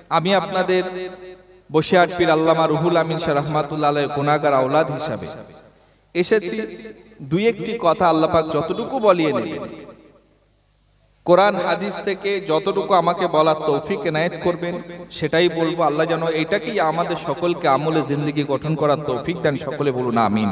আমি আপনাদের বসিরহাট পীর আল্লামা রুহুল আমিন শাহ রাহমাতুল্লাহ আলাইহির গুনাহগার আওলাদ হিসাবে এসেছি। দুই একটি কথা আল্লাহ পাক যতটুকু বলিয়ে নেবেন, কোরআন হাদিস থেকে যতটুকু আমাকে বলার তৌফিক এনায়েত করবেন সেটাই বলবো। আল্লাহ যেন এইটাকেই আমাদের সকলকে আমলে জিন্দেগি গঠন করার তৌফিক দেন। সকলে বলুন আমিন।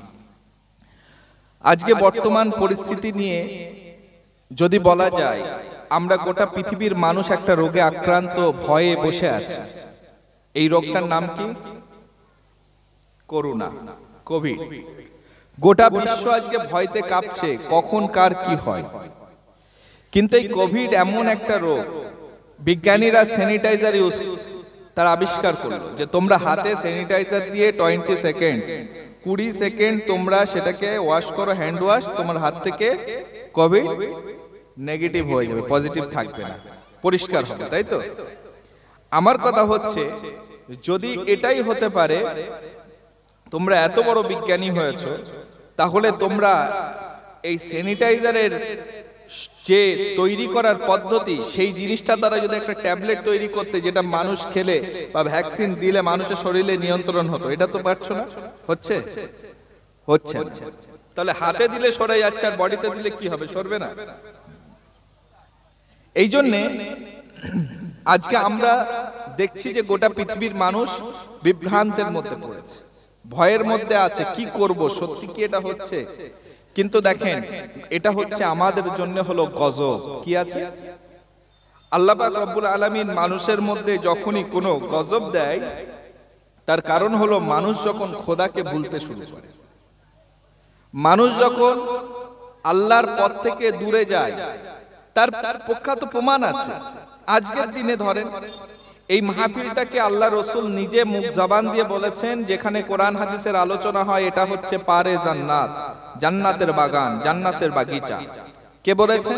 আজকে বর্তমান পরিস্থিতি নিয়ে যদি বলা যায়, আমরা গোটা পৃথিবীর মানুষ একটা রোগে আক্রান্ত, ভয়ে বসে আছে। এই রোগটার নাম কি? Corona, covid. গোটা বিশ্ব আজকে ভয়তে কাঁপছে, কখন কার কি হয়। কিন্তু এই কোভিড এমন একটা রোগ, বিজ্ঞানীরা স্যানিটাইজার ইউজ তার আবিষ্কার করলো যে তোমরা হাতে স্যানিটাইজার দিয়ে 20 সেকেন্ড তোমরা সেটাকে ওয়াশ করো, হ্যান্ড ওয়াশ, তোমার হাত থেকে কোভিড নেগেটিভ হয়ে যাবে, পজিটিভ থাকবে না, পরিষ্কার হবে। তাই তো? আমার কথা হচ্ছে, যদি এটাই হতে পারে, তোমরা এত বড় বিজ্ঞানী হয়েছো, তাহলে তোমরা এই স্যানিটাইজারের যে তৈরি করার পদ্ধতি, সেই জিনিসটা দ্বারা যদি একটা ট্যাবলেট তৈরি করতে, যেটা মানুষ খেলে বা ভ্যাকসিন দিলে মানুষের শরীরে নিয়ন্ত্রণ হতো, এটা তো পারছো না। হচ্ছে? হচ্ছে না। তাহলে হাতে দিলে সরে যাচ্ছে, আর বডিতে দিলে কি হবে? সরবে না। এই জন্যে আজকে আমরা দেখছি যে গোটা পৃথিবীর মানুষ বিভ্রান্তের মধ্যে পড়েছে, ভয়ের মধ্যে আছে, কি করব, সত্যি কি এটা হচ্ছে? কিন্তু দেখেন, এটা হচ্ছে আমাদের জন্য হলো গজব। কি আছে? আল্লাহ পাক রব্বুল আলামিন মানুষের মধ্যে যখনই কোনো গজব দেয়, তার কারণ হলো মানুষ যখন খোদাকে ভুলতে শুরু করে, মানুষ যখন আল্লাহর পথ থেকে দূরে যায়, তার প্রখ্যাত প্রমাণ আছে। আজকের দিনে ধরেন এই মাহফিলটাকে আল্লাহ রসুল নিজে মুখ জবান দিয়ে বলেছেন, যেখানে কোরআন হাদিসের আলোচনা হয়, এটা হচ্ছে পারে জান্নাত, জান্নাতের বাগান, জান্নাতের বাগিচা। কে বলেছেন?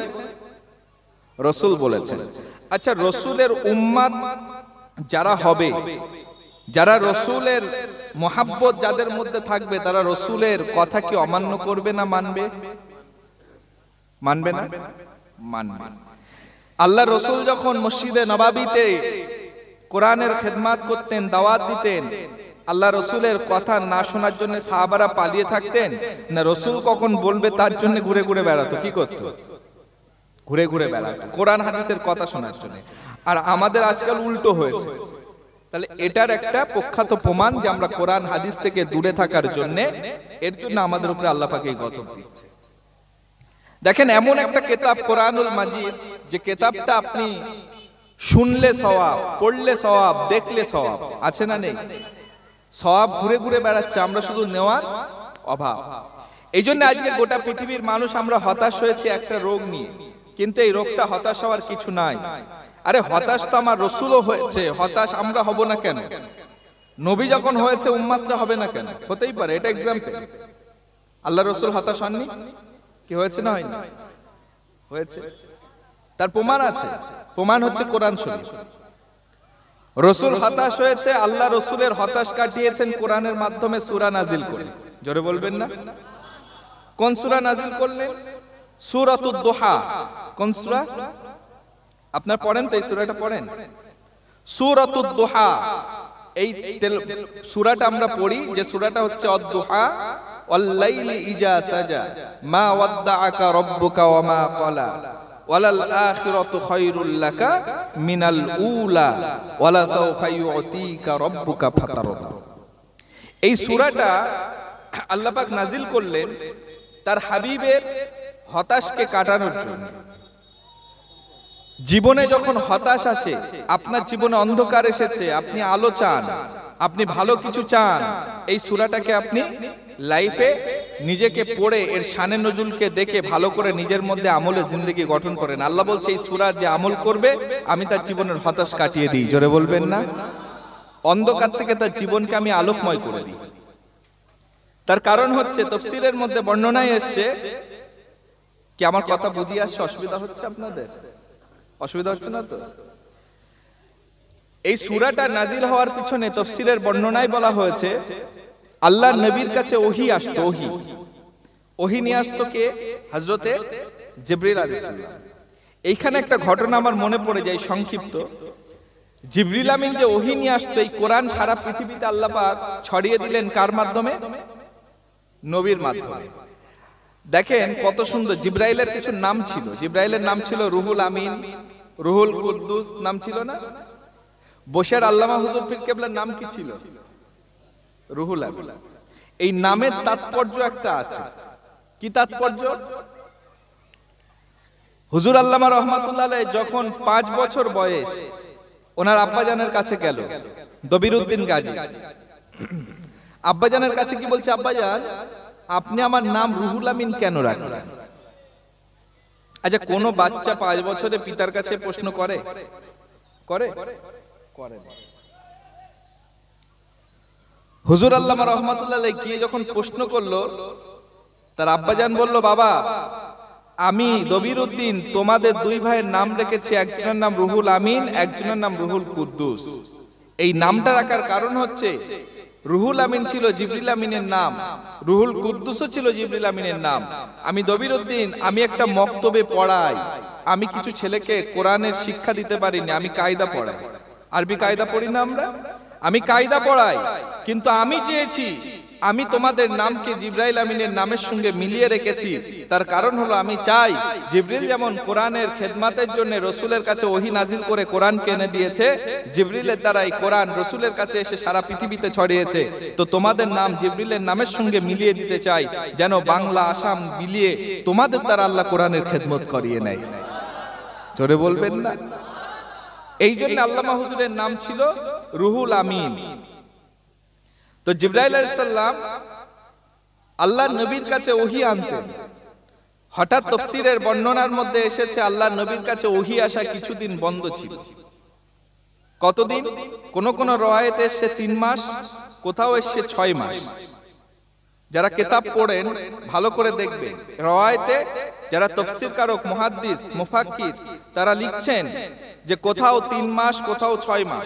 রসুল বলেছেন। আচ্ছা, রসুলের উম্মাত যারা হবে, যারা রসুলের মোহাব্বত যাদের মধ্যে থাকবে, তারা রসুলের কথা কি অমান্য করবে না মানবে? মানবে না? মানবে। আল্লাহ রসুল যখন মসজিদে নবাবিতে কোরআনের খেদমাত করতেন, দাওয়াত দিতেন, আল্লাহ রসুলের কথা না শোনার জন্য সাহাবারা পালিয়ে থাকতেন না? রসুল কখন বলবে তার জন্য ঘুরে ঘুরে বেড়াতো। কি করতো? ঘুরে ঘুরে বেড়াতো কোরআন হাদিসের কথা শোনার জন্য। আর আমাদের আজকাল উল্টো হয়েছে। তাহলে এটার একটা প্রখ্যাত প্রমাণ যে আমরা কোরআন হাদিস থেকে দূরে থাকার জন্য, এর জন্য আমাদের উপরে আল্লাহ পাক এই গজব দিচ্ছে। দেখেন, এমন একটা কিতাব কোরআনুল মাজিদ, যে কিতাবটা আপনি শুনলে সওয়াব, পড়লে সওয়াব, দেখলে সওয়াব, আছে না নেই? সওয়াব ঘুরে ঘুরে বেড়াচ্ছে, আমরা শুধু নেওয়ার অভাব। এই জন্য আজকে গোটা পৃথিবীর মানুষ আমরা হতাশ হয়েছি একটা রোগ নিয়ে। কিন্তু এই রোগটা হতাশ হওয়ার কিছু নাই। আরে হতাশ তো আমার রসুলও হয়েছে, হতাশ আমরা হব না কেন? নবী যখন হয়েছে, উম্মাতরা হবে না কেন? হতেই পারে। এটা এক্সাম্পল। আল্লাহ রসুল হতাশ হননি? কি হয়েছে না হয়নি? হয়েছে। তার প্রমাণ আছে। প্রমাণ হচ্ছে কোরআন শরীফ। রসুল হতাশ হয়েছে, আল্লাহ রসুলের হতাশ কাটিয়েছেন কোরআনের মাধ্যমে সূরা নাজিল করে। জোরে বলবেন না? কোন সূরা নাজিল করলেন? সূরাতুদ দুহা। কোন সূরা? আপনারা পড়েন তো, এই সূরাটা পড়েন, সূরাতুদ দুহা। এই সূরাটা আমরা পড়ি, যে সূরাটা হচ্ছে আদ-দুহা, ওয়াল লাইলি ইজা সাজা, মা ওয়াদ্দাআকা রাব্বুকা ওয়া মা ক্বালা, ওয়ালাল আখিরাতু খায়রুল লাকা মিনাল উলা, ওয়ালা সাওফা ইউতিকা রাব্বুকা ফাতারদা। এই সূরাটা আল্লাহ পাক নাজিল করলেন তার হাবিবের হতাশকে কাটানোর জন্য। জীবনে যখন হতাশ আসে, আপনার জীবনে অন্ধকার এসেছে, আপনি আলো চান, আপনি ভালো কিছু চান, এই সূরাটাকে আপনি লাইফে নিজেকে পড়ে এর শানে নজুলকে দেখে ভালো করে নিজের মধ্যে আমলে জিন্দেগি গঠন করেন। আল্লাহ বলছে, এই সূরার যে আমল করবে, আমি তার জীবনের হতাশ কাটিয়ে দিই। জোরে বলবেন না? অন্ধকার থেকে তার জীবনকে আমি আলোকময় করে দিই। তার কারণ হচ্ছে, তাফসীরের মধ্যে বর্ণনায় এসছে, কি আমার কথা বুঝিয়ে আসছে? অসুবিধা হচ্ছে আপনাদের? অসুবিধা হচ্ছে না তো? এই সূরাটা নাজিল হওয়ার পিছনে তাফসীরের বর্ণনায় বলা হয়েছে, আল্লাহর নবীর কাছে ওহী আসতো। ওহী নিয়ে আসতো কে? হযরতে জিবরিল আলাইহিস সালাম। এইখানে একটা ঘটনা আমার মনে পড়ে যায় সংক্ষিপ্ত, জিবরিল আমিন যে ওহী নিয়ে আসতো, এই কোরআন সারা পৃথিবীতে আল্লাহ পাক ছড়িয়ে দিলেন কার মাধ্যমে? নবীর মাধ্যমে। দেখেন কত সুন্দর। জিবরাইলের কিছু নাম ছিল। জিবরাইলের নাম ছিল রুহুল আমিন, রুহুল কুদ্দুস নাম ছিল না? বসের আল্লামা হুজুর পীর কেবলার নাম কি ছিল? রুহুল আমিন। এই নামের তাৎপর্য একটা আছে। কি তাৎপর্য? হুজুর আল্লামা রহমাতুল্লাহ আলাইহি যখন 5 বছর বয়স, ওনার আব্বাজানের কাছে গেল, দবিরউদ্দিন গাজী। আব্বাজানের কাছে কি বলছে? আব্বাজান, আপনি আমার নাম রুহুল আমিন কেন রাখলেন? আচ্ছা, কোন বাচ্চা 5 বছরে পিতার কাছে প্রশ্ন করে? করে? করে না। হুজুর আল্লামা রহমাতুল্লাহ আলাইহি গিয়ে যখন প্রশ্ন করলো, তার আব্বাজান বলল, বাবা, আমি দবিরউদ্দিন তোমাদের 2 ভাইয়ের নাম রেখেছি, একজনের নাম রুহুল আমিন, একজনের নাম রুহুল কুদ্দুস। এই নামটা রাখার কারণ হচ্ছে, রুহুল আমিন ছিল জিবরিল আমিনের নাম, রুহুল কুদ্দুসও ছিল জিবরিল আমিনের নাম। আমি দবিরউদ্দিন, আমি একটা মক্তবে পড়াই, আমি কিছু ছেলেকে কোরআনের শিক্ষা দিতে পারিনি, আমি কায়দা পড়াই। আরবি কায়দা পড়ি না আমরা? আমি কায়দা পড়াই, কিন্তু আমি চেয়েছি আমি তোমাদের নামকে জিবরাইল আমিনের নামের সঙ্গে মিলিয়ে রেখেছি। তার কারণ হলো, আমি চাই জিবরিল যেমন কোরআনের খেদমাতের জন্য রসুলের কাছে ওহী নাজিল করে কোরআনকে এনে দিয়েছে, জিবরিলের দ্বারাই কোরআন রসুলের কাছে এসে সারা পৃথিবীতে ছড়িয়েছে। তো তোমাদের নাম জিবরিলের নামের সঙ্গে মিলিয়ে দিতে চাই, যেন বাংলা আসাম মিলিয়ে তোমাদের দ্বারা আল্লাহ কোরআনের খেদমত করিয়ে নেয়। জোরে বলবেন না? এই জন্য আল্লামা হুজুরের নাম ছিল রুহুল আমিন। তো জিবরাইল আলাইহিস সালাম আল্লাহর নবীর কাছে ওহী আনতেন। হঠাৎ তাফসীরের বর্ণনার মধ্যে এসেছে, আল্লাহর নবীর কাছে ওহী আসা কিছুদিন বন্ধ ছিল। কতদিন? কোন কোন রওয়ায়েতে এসেছে 3 মাস, কোথাও এসেছে 6 মাস। যারা কিতাব পড়েন ভালো করে দেখবেন, রওয়ায়েতে যারা তাফসীর কারক, মুহাদ্দিস, মুফাক্কির, তারা লিখছেন যে কোথাও 3 মাস, কোথাও 6 মাস।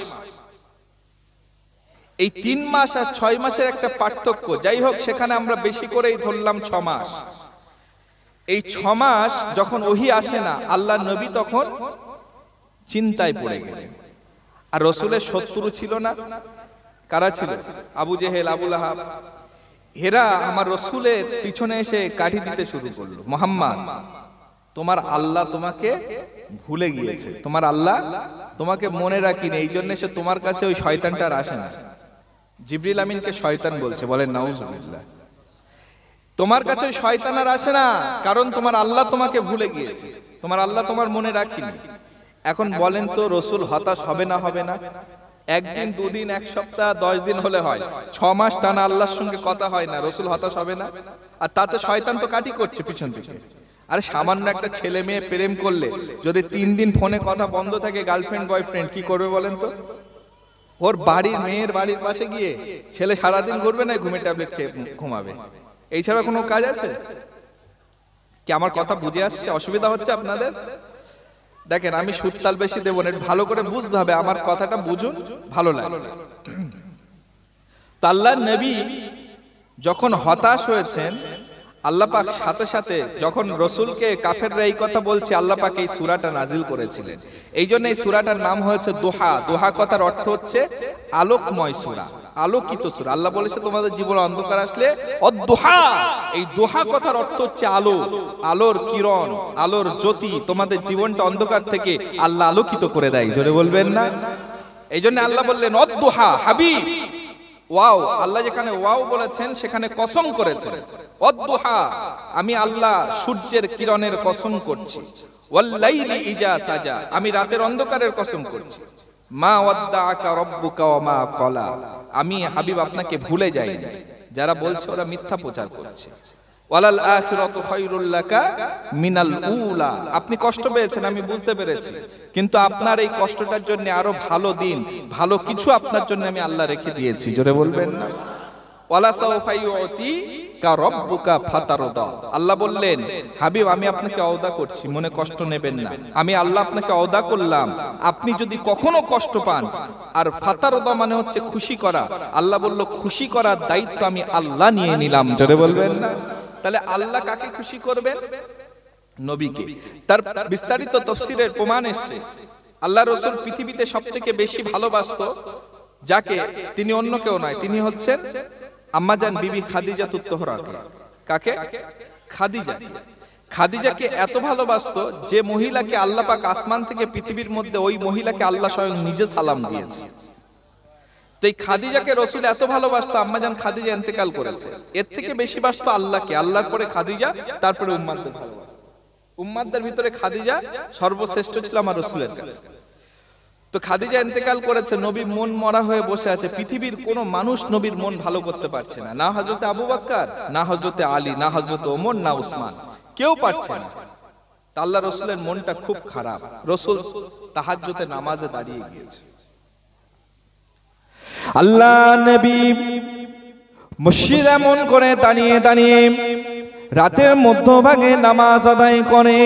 এই 3 মাস আর 6 মাসের একটা পার্থক্য। যাই হোক, সেখানে আমরা বেশি করেই ধরলাম 6 মাস। এই 6 মাস যখন ওহী আসে না, আল্লাহর নবী তখন চিন্তায় পড়ে গেলেন। আর রাসূলের শত্রু ছিল না? কারা ছিল? আবু জেহেল, আবু লাহাব। এরা আমার রাসূলের পিছনে এসে কাঠি দিতে শুরু করলো। মুহাম্মদ, তোমার আল্লাহ তোমাকে ভুলে গিয়েছে, তোমার আল্লাহ তোমাকে মনে রাখিনি, এই জন্য সে তোমার কাছে ওই শয়তানটা আর আসে না। জিবরিল আমিনকে শয়তান বলছে, বলেন নাউজুবিল্লাহ। তোমার কাছে ওই শয়তান আর আসে না, কারণ তোমার আল্লাহ তোমাকে ভুলে গিয়েছে, তোমার আল্লাহ তোমার মনে রাখিনি। এখন বলেন তো, রাসূল হতাশ হবে না? হবে না? একদিন, দুদিন, এক সপ্তাহ, 10 দিন হলে হয়, 6 মাস টানা আল্লাহর সঙ্গে কথা হয় না, রাসূল হতাশ হবে না? আর তাতে শয়তান তো কাটি করছে পিছন থেকে। আরে সামান্য একটা ছেলে মেয়ে প্রেম করলে যদি 3 দিন ফোনে কথা বন্ধ থাকে, গার্লফ্রেন্ড বয়ফ্রেন্ড, কি করবে বলেন তো? ওর বাড়ির, মেয়ের বাড়ির পাশে গিয়ে ছেলে সারাদিন ঘুরবে না, ঘুমে ট্যাবলেট খেয়ে ঘুমাবে। এই ছাড়া কোনো কাজ আছে কি? আমার কথা বুঝে আসছে? অসুবিধা হচ্ছে আপনাদের? দেখেন, আমি সুরতাল বেশি দেব না, ভালো করে বুঝতে হবে, আমার কথাটা বুঝুন, ভালো লাগে। আল্লাহর নবী যখন হতাশ হয়েছেন, আল্লাহ পাক সাথে সাথে যখন রাসূলকে কাফেররা এই কথা বলছে, আল্লাহ পাক এই সূরাটা নাজিল করেছিলেন। এই জন্য এই সূরাটার নাম হয়েছে দোহা। দোহা কথার অর্থ হচ্ছে আলোকময় সূরা, আলোকিত সূরা। আল্লাহ বলেছে তোমাদের জীবনে অন্ধকার আসলে অদোহা, এই দোহা কথার অর্থ হচ্ছে আলো, আলোর কিরণ, আলোর জ্যোতি তোমাদের জীবনটা অন্ধকার থেকে আল্লাহ আলোকিত করে দেয়। জোরে বলবেন না? এই জন্য আল্লাহ বললেন অদোহা, হাবিব। ওয়াও, আল্লাহ যেখানে ওয়াও বলেছেন সেখানে কসম করেছেন। অদোহা, আমি আল্লাহ সূর্যের কিরণের কসম করছি। ওয়াল লাইলি ইজা সাজা, আমি রাতের অন্ধকারের কসম করছি। মা ওয়াদ্দাআকা রাব্বুকা ওয়া মা ক্বালা, আমি হাবিব আপনাকে ভুলে যাইনি। যারা বলছে ওরা মিথ্যা প্রচার করছে। ওয়ালাল আখিরাতু খায়রুল লাকা মিনাল উলা, আপনি কষ্ট পেয়েছেন, আমি বুঝতে পেরেছি, কিন্তু আপনার এই কষ্টটার জন্য আরো ভালো দিন, ভালো কিছু আপনার জন্য আমি আল্লাহ রেখে দিয়েছি। জোরে বলবেন না? ওয়ালা সাওফা ইউতিকা রাব্বুকা ফাতারদা, আল্লাহ বললেন হাবিব আমি আপনাকে ওয়াদা করছি, মনে কষ্ট নেবেন না। আমি আল্লাহ আপনাকে ওয়াদা করলাম, আপনি যদি কখনো কষ্ট পান, আর ফাতারদা মানে হচ্ছে খুশি করা, আল্লাহ বলল খুশি করার দায়িত্ব আমি আল্লাহ নিয়ে নিলাম। জোরে বলবেন না? তাহলে আল্লাহ কাকে খুশি করবেন? নবীকে। তার বিস্তারিত তাফসীরের প্রমাণ এসেছে। আল্লাহ রসুল পৃথিবীতে সবথেকে বেশি ভালোবাসতো যাকে, তিনি অন্য কেউ নয়, তিনি হচ্ছেন আম্মাজান বিবি খাদিজা তুত্তহরাকে। কাকে? খাদিজা। খাদিজাকে এত ভালোবাসতো যে মহিলাকে আল্লাহ পাক আসমান থেকে পৃথিবীর মধ্যে, ওই মহিলাকে আল্লাহ স্বয়ং নিজে সালাম দিয়েছে। তো এই খাদিজাকে রসুল এত ভালোবাসতো, আম্মাজান খাদিজা ইন্তেকাল করেছে, এর থেকে বেশি বাসতো আল্লাহকে। আল্লাহর পরে খাদিজা, তারপরে উম্মাদদের ভালোবাসতো। উম্মাদদের ভিতরে খাদিজা সর্বশ্রেষ্ঠ ছিল আমার রসুলের কাছে। তো খাদিজা ইন্তেকাল করেছে, নবী মন মরা হয়ে বসে আছে। পৃথিবীর কোনো মানুষ নবীর মন ভালো করতে পারছে না, না হযরতে আবু বকর, না হযরতে আলী, না হযরতে ওমর, না উসমান, কেউ পারছে না। আল্লাহ রসুলের মনটা খুব খারাপ। রসুল তাহাজ্জুদে নামাজে দাঁড়িয়ে গিয়েছে। আল্লাহ নবী মসজিদে এমন করে দাঁড়িয়ে দাঁড়িয়ে রাতের মধ্যভাগে নামাজ আদায় করে।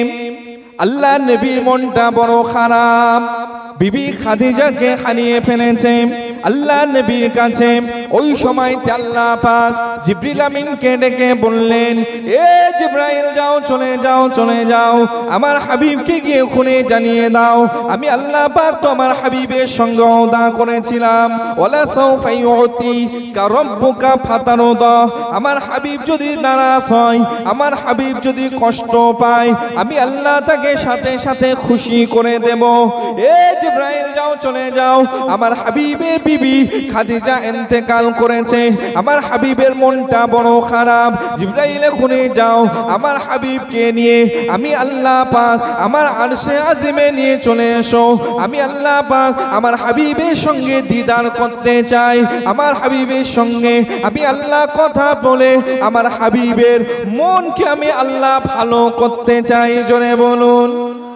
আল্লাহ নবীর মনটা বড় খারাপ, বিবি খাদিজাকে হারিয়ে ফেলেছে। আল্লাহ নবীর কাছে ওই সময়তে আল্লাহ পাক জিবরিল আমিনকে ডেকে বললেন, এ জিবরাইল যাও, চলে যাও, চলে যাও, আমার হাবিবকে গিয়ে খুনে জানিয়ে দাও, আমি আল্লাহ পাক তো আমার হাবিবের সঙ্গে ওয়াদা করেছিলাম, ওয়ালা সাউফা ইউতিকা রাব্বুকা ফাতারদা, আমার হাবিব যদি নারাজ হয়, আমার হাবিব যদি কষ্ট পায়, আমি আল্লাহ তাকে সাথে সাথে খুশি করে দেব। এ জিবরাইল যাও, চলে যাও, আমার হাবিবের বিবি খাদিজা ইন্তেকাল করেছে, আমার হাবিবের মনটা বড় খারাপ, জিবরাইল খুনে যাও, আমার হাবিবকে নিয়ে আমি আল্লাহ পাক আমার আরশে আজিমে নিয়ে চলে এসো, আমি আল্লাহ পাক আমার হাবিবের সঙ্গে দিদার করতে চাই, আমার হাবিবের সঙ্গে আমি আল্লাহ কথা বলে আমার হাবিবের মনকে আমি আল্লাহ ভালো করতে চাই। জোরে বলুন।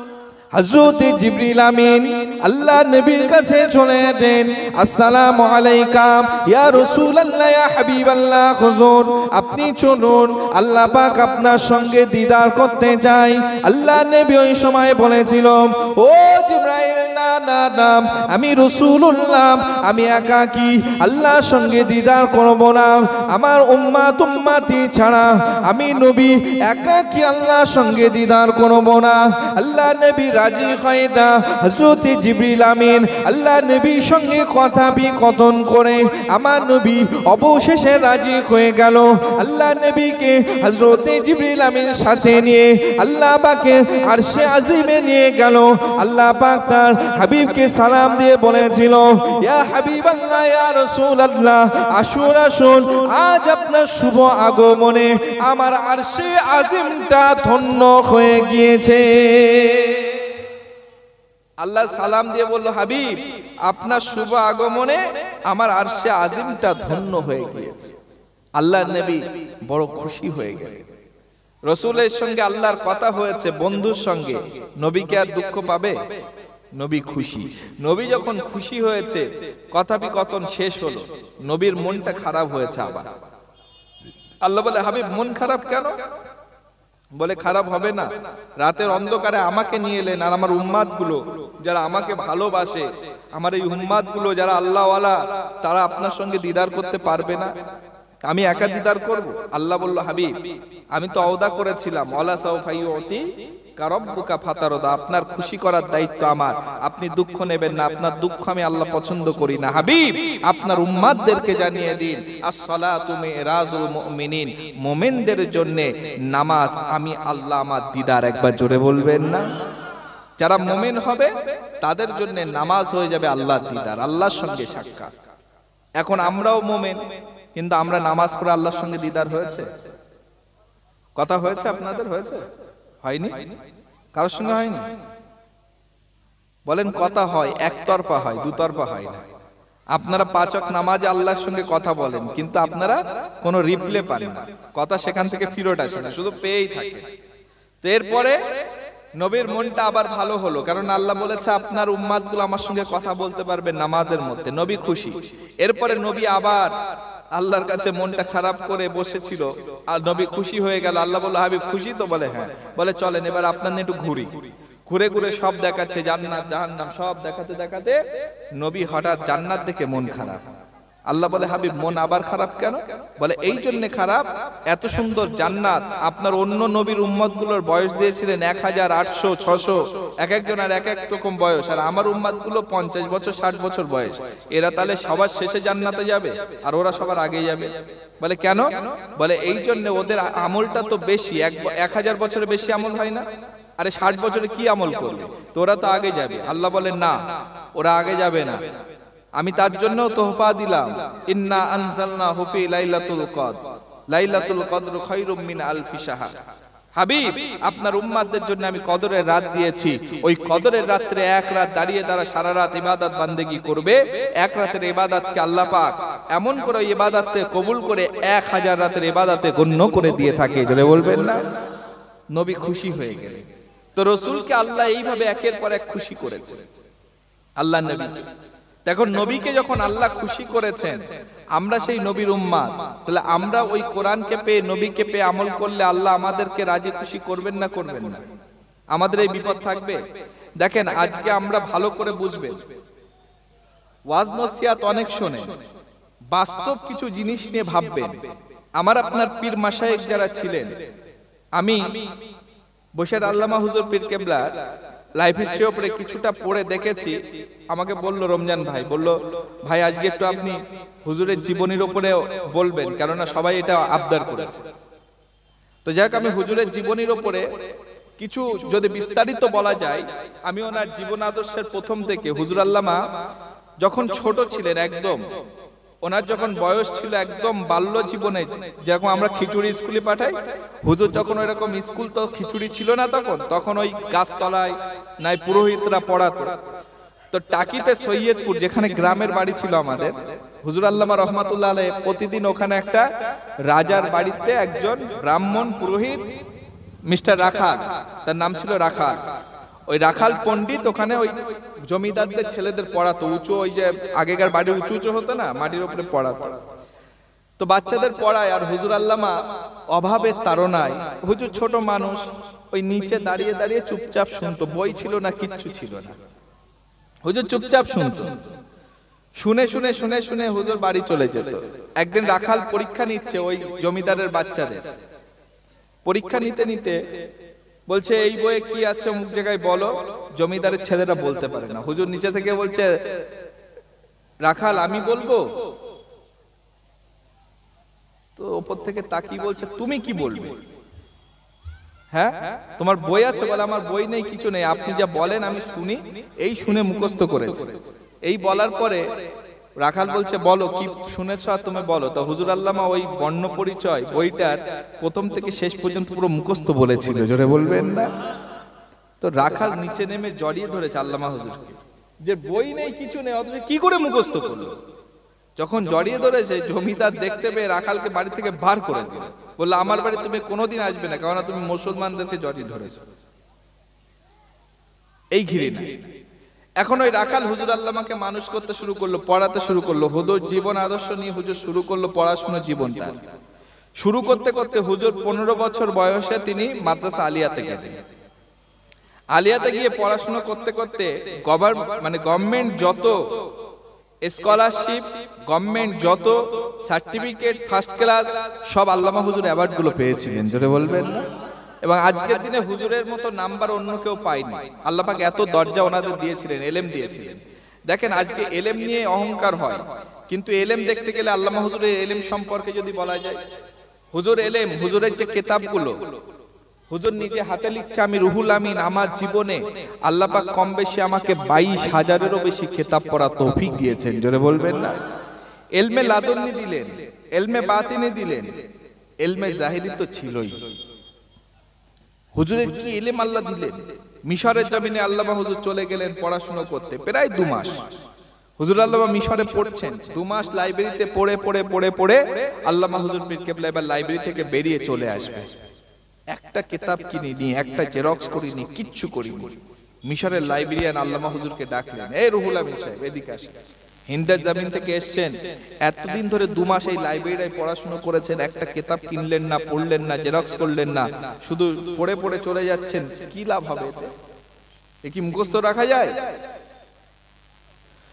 হযরত জিবরিল আমিন আল্লাহ নবীর কাছে চলে এলেন, আসসালামু আলাইকা ইয়া রাসূলুল্লাহ, ইয়া হাবিবাল্লাহ, হুজুর আপনি চলুন, আল্লাহ পাক আপনার সঙ্গে দিদার করতে চাই। আল্লাহ নবী ওই সময় বলেছিল, ও জিবরাইল, না না না, আমি রাসূলুল্লাহ, আমি একাকী আল্লাহর সঙ্গে দিদার করব না, আমার উম্মত উম্মতি ছাড়া আমি নবী একাকী আল্লাহর সঙ্গে দিদার করব না। আল্লাহ নবী রাজি হয় না। হযরত জিবরিল আমিন আল্লাহ নবীর সঙ্গে কথা বিকথন করে আমার নবী অবশেষে রাজি হয়ে গেল। আল্লাহ নবীকে হযরত জিবরিল আমিন সাথে নিয়ে আল্লাহ পাকের আরশে আজিমে নিয়ে গেল। আল্লাহ পাক তার হাবিবকে সালাম দিয়ে বলেছিল, ইয়া হাবিবাল্লাহ, ইয়া রাসূলুল্লাহ, আসুন আসুন, আজ আপনার শুভ আগমনে আমার আরশে আজিমটা ধন্য হয়ে গিয়েছে। আল্লাহ সালাম দিয়ে বলল, হাবিব আপনার শুভ আগমনে আমার আরশে আজিমটা ধন্য হয়ে গিয়েছে। আল্লাহ নবী বড় খুশি হয়ে গেলেন। রাসূলের সঙ্গে আল্লাহর কথা হয়েছে, বন্ধুর সঙ্গে, নবীকে আর দুঃখ পাবে? নবী খুশি। নবী যখন খুশি হয়েছে, কথা বিকথন শেষ হলো, নবীর মনটা খারাপ হয়েছে আবার। আল্লাহ বলে, হাবিব মন খারাপ কেন? বলে, খারাপ হবে না, রাতের অন্ধকারে আমাকে নিয়ে এলেন, আর আমার উম্মাদ গুলো যারা আমাকে ভালোবাসে, আমার এই উম্মাদ গুলো যারা আল্লাহওয়ালা, তারা আপনার সঙ্গে দিদার করতে পারবে না, আমি একা দিদার করব? আল্লাহ বলল, হাবিব আমি তো ওয়াদা করেছিলাম, ওয়ালা সাউফা ইউতিকা রাব্বুকা ফাতারদা, আপনার খুশি করার দায়িত্ব আমার, আপনি দুঃখ নেবেন না, আপনার দুঃখ আমি আল্লাহ পছন্দ করি না। হাবিব আপনার উম্মাদদেরকে জানিয়ে দিন, আস-সালাতু মিরাজুল মুমিনিন, মুমিনদের জন্য নামাজ আমি আল্লাহ আমার দিদার। একবার জোরে বলবেন না? যারা মুমিন হবে তাদের জন্য নামাজ হয়ে যাবে আল্লাহর দিদার, আল্লাহর সঙ্গে সাক্ষাৎ। এখন আমরাও মুমিন, কিন্তু আমরা নামাজ পড়ে আল্লাহর সঙ্গে দিদার হয়েছে? কথা হয়েছে? আপনাদের হয়েছে? হয়নি? কারোর সঙ্গে হয়নি? বলেন কথা হয়, একতরফা হয়, দুতরফা হয় না। আপনারা পাঁচ ওয়াক্ত নামাজে আল্লাহর সঙ্গে কথা বলেন, কিন্তু আপনারা কোনো রিপ্লে পান না, কথা সেখান থেকে ফিরত আসে না, শুধু পেয়েই থাকে। তো এরপরে নবীর মনটা আবার ভালো হলো, কারণ আল্লাহ বলেছে আপনার উম্মাদগুলো আমার সঙ্গে কথা বলতে পারবে নামাজের মধ্যে। নবী খুশি। এরপরে নবী আবার আল্লাহর কাছে মনটা খারাপ করে বসেছিল, আর নবী খুশি হয়ে গেল। আল্লাহ বলল, হাবিব খুশি তো? বলে হ্যাঁ। বলে চলেন এবার আপনার নিয়ে একটু ঘুরি। ঘুরে ঘুরে সব দেখাচ্ছে, জান্নাত জাহান্নাম সব দেখাতে দেখাতে নবী হঠাৎ জান্নাত দেখে মন খারাপ। আল্লাহ বলে হাবিব মন আবার খারাপ কেন? বলে এই জন্য খারাপ, এত সুন্দর জান্নাত আপনার অন্য নবীর উম্মতগুলোর বয়স দিয়েছিলেন 1000, 800, 600, এক একজনের এক এক রকম বয়স, আর আমার উম্মতগুলো 50 বছর 60 বছর বয়স। এরা তাহলে সবার শেষে জান্নাতে যাবে আর ওরা সবার আগে যাবে। বলে কেন? বলে এই জন্য ওদের আমলটা তো বেশি, 1000 বছরের বেশি আমল হয় না, আরে 60 বছরে কি আমল করবে, তো ওরা তো আগে যাবে। আল্লাহ বলেন না, ওরা আগে যাবে না, আমি তার জন্য তোহফা দিলাম, ইন্না আনজালনাহু ফি লাইলাতুল কদর, লাইলাতুল কদর খায়রুম মিন আলফি শাহর। হাবিব আপনার উম্মতদের জন্য আমি কদরের রাত দিয়েছি, ওই কদরের রাতে এক রাত দাঁড়িয়ে তারা সারা রাত ইবাদত বান্দেগি করবে, এক রাতের ইবাদতকে আল্লাহ পাক এমন করে ইবাদতে কবুল করে 1000 রাতের ইবাদতে গণ্য করে দিয়ে থাকে। জোরে বলবেন না? নবী খুশি হয়ে গেলেন। তো রাসূলকে আল্লাহ এইভাবে একের পর এক খুশি করেছে আল্লাহ নবীকে। দেখুন নবীকে যখন আল্লাহ খুশি করেছেন, আমরা সেই নবীর উম্মত, তাহলে আমরা ওই কোরআনকে পেয়ে নবীকে পেয়ে আমল করলে আল্লাহ আমাদেরকে রাজি খুশি করবেন না করবেন না? আমাদের এই বিপদ থাকবে? দেখেন আজকে আমরা ভালো করে বুঝবেন, ওয়াজ নসিহত অনেক শোনেন, বাস্তব কিছু জিনিস নিয়ে ভাববেন। আমার আপনার পীর মাশায়েখ যারা ছিলেন, আমি বসের আল্লামা হুজুর পীর কেবলার লাইফ হিস্ট্রি উপরে কিছুটা পড়ে দেখেছি। আমাকে বলল রমজান ভাই, বলল ভাই আজকে একটু আপনি হুজুরের জীবনীর উপরে বলবেন, কেননা সবাই এটা আবদার করেছে। তো যাক আমি হুজুরের জীবনীর উপরে কিছু যদি বিস্তারিত বলা যায়, আমি ওনার জীবন আদর্শের প্রথম থেকে, হুজুর আল্লামা যখন ছোট ছিলেন একদম, ওনার যখন বয়স ছিল একদম বাল্য জীবনে, যেরকম আমরা খিচুড়ি স্কুলে পাঠাই, হুজুর যখন ওইরকম স্কুল তো খিচুড়ি ছিল না, তখন ওই গাছতলায় নাই পুরোহিতরা পড়াতো। তো টাকিতে সৈয়দপুর, যেখানে গ্রামের বাড়ি ছিল আমাদের, হুজুর আল্লামা রহমাতুল্লাহ আলাইহি প্রতিদিন ওখানে একটা রাজার বাড়িতে একজন ব্রাহ্মণ পুরোহিত মিস্টার রাখাল, তার নাম ছিল রাখাল, ওই রাখাল পণ্ডিত ওখানে ওই জমিদারদের ছেলেদের পড়াতো। উঁচু, ওই যে আগেকার বাড়ি উঁচু উঁচু হতো না, মাটির উপরে পড়াতো। তো বাচ্চাদের পড়ায়, আর হুজুর আল্লামা অভাবের তাড়নায়, হুজুর ছোট মানুষ, ওই নিচে দাঁড়িয়ে দাঁড়িয়ে চুপচাপ শুনতো, বই ছিল না, কিচ্ছু ছিল না, হুজুর চুপচাপ শুনতো। শুনে শুনে শুনে শুনে হুজুর বাড়ি চলে যেত। একদিন রাখাল পরীক্ষা নিচ্ছে ওই জমিদারের বাচ্চাদের, পরীক্ষা নিতে নিতে বলছে এই বইয়ে কি আছে অমুক জায়গায় বলো। জমিদারের ছেলেরা বলতে পারে না। হুজুর নিচে থেকে বলছে রাখাল আমি বলবো, তো উপর থেকে তাকিয়ে বলছে তুমি কি বলবে? হ্যাঁ তোমার বই আছে? বলে আমার বই নেই, কিছু নেই, আপনি যা বলেন আমি শুনি, এই শুনে মুখস্থ করেছি। এই বলার পরে রাখাল বলছে বলো কি শুনেছো আর তুমি বলো। তো হুজুর আল্লামা ওই বর্ণ পরিচয় বইটার প্রথম থেকে শেষ পর্যন্ত পুরো মুখস্থ বলেছিল। জোরে বলবেন না? তো রাখাল নিচে নেমে জড়িয়ে ধরেছে আল্লামা হুজুরকে, যে বই নেই কিছু নেই, অথচ কি করে মুখস্থ করলো। যখন জড়িয়ে ধরেছে, জমিদার দেখতে পেয়ে রাখালকে বাড়ি থেকে বার করে দিল, বললো আমার বাড়ি তুমি কোনোদিন আসবে না, কারণ তুমি মুসলমানদেরকে জড়িয়ে ধরেছো। এই ঘিরে না। এখন ওই রাখাল হুজুর আল্লামাকে মানুষ করতে শুরু করলো, পড়াতে শুরু করলো, হুজুর জীবন আদর্শ নিয়ে হুজুর শুরু করলো পড়াশোনার জীবনটা। শুরু করতে করতে হুজুর 15 বছর বয়সে তিনি মাদ্রাসা আলিয়াতে গেলেন। আলিয়াতে গিয়ে পড়াশোনা করতে করতে গভর্নমেন্ট যত স্কলারশিপ, গভর্নমেন্ট যত সার্টিফিকেট, ফার্স্ট ক্লাস, সব আল্লামা হুজুর অ্যাওয়ার্ড গুলো পেয়েছিলেন। জোরে বলবেন না? এবং আজকের দিনে হুজুরের মতো নাম্বার অন্য কেউ পায়নি। আল্লাহ পাক এত দরজা ওনাদের দিয়েছিলেন, এলেম দিয়েছিলেন। দেখেন আজকে এলেম নিয়ে অহংকার হয়, কিন্তু এলেম দেখতে গেলে আল্লামা হুজুরের এলেম সম্পর্কে যদি বলা যায়, হুজুর এলেম, হুজুরের যে কিতাবগুলো হুজুর নিজে হাতে লিখছে, আমি রুহুল আমিন আমার জীবনে আল্লাহ পাক কম বেশি আমাকে 22,000-এরও বেশি কিতাব পড়া তৌফিক দিয়েছেন। জোরে বলবেন না? এলমে লাদুন্নি দিলেন, এলমে বাতিনি দিলেন, এলমে জাহিরি তো ছিলই। হুজুরের কি ইলম আল্লাহ দিলেন। মিশরের জমিনে আল্লামা হুজুর চলে গেলেন পড়াশোনা করতে, প্রায় 2 মাস হুজুর আল্লামা মিশরে পড়ছেন। 2 মাস লাইব্রেরিতে পড়ে পড়ে পড়ে পড়ে আল্লামা হুজুর পীর কেবলা এবার লাইব্রেরি থেকে বেরিয়ে চলে আসবে। একটা কিতাব কিনিনি, একটা জেরক্স করিনি, কিচ্ছু করিনি। মিশরের লাইব্রেরিয়ান আল্লামা হুজুরকে ডাকলেন, এই রুহুল আমিন সাহেব এদিকে আসেন, হিন্দের জমিন থেকে এসছেন, এতদিন ধরে 2 মাস এই লাইব্রেরিতে পড়াশোনা করেছেন, একটা কিতাব কিনলেন না, পড়লেন না, জেরক্স করলেন না, শুধু পড়ে পড়ে চলে যাচ্ছেন, কি লাভ হবে এতে? এ কি মুখস্থ রাখা যায়?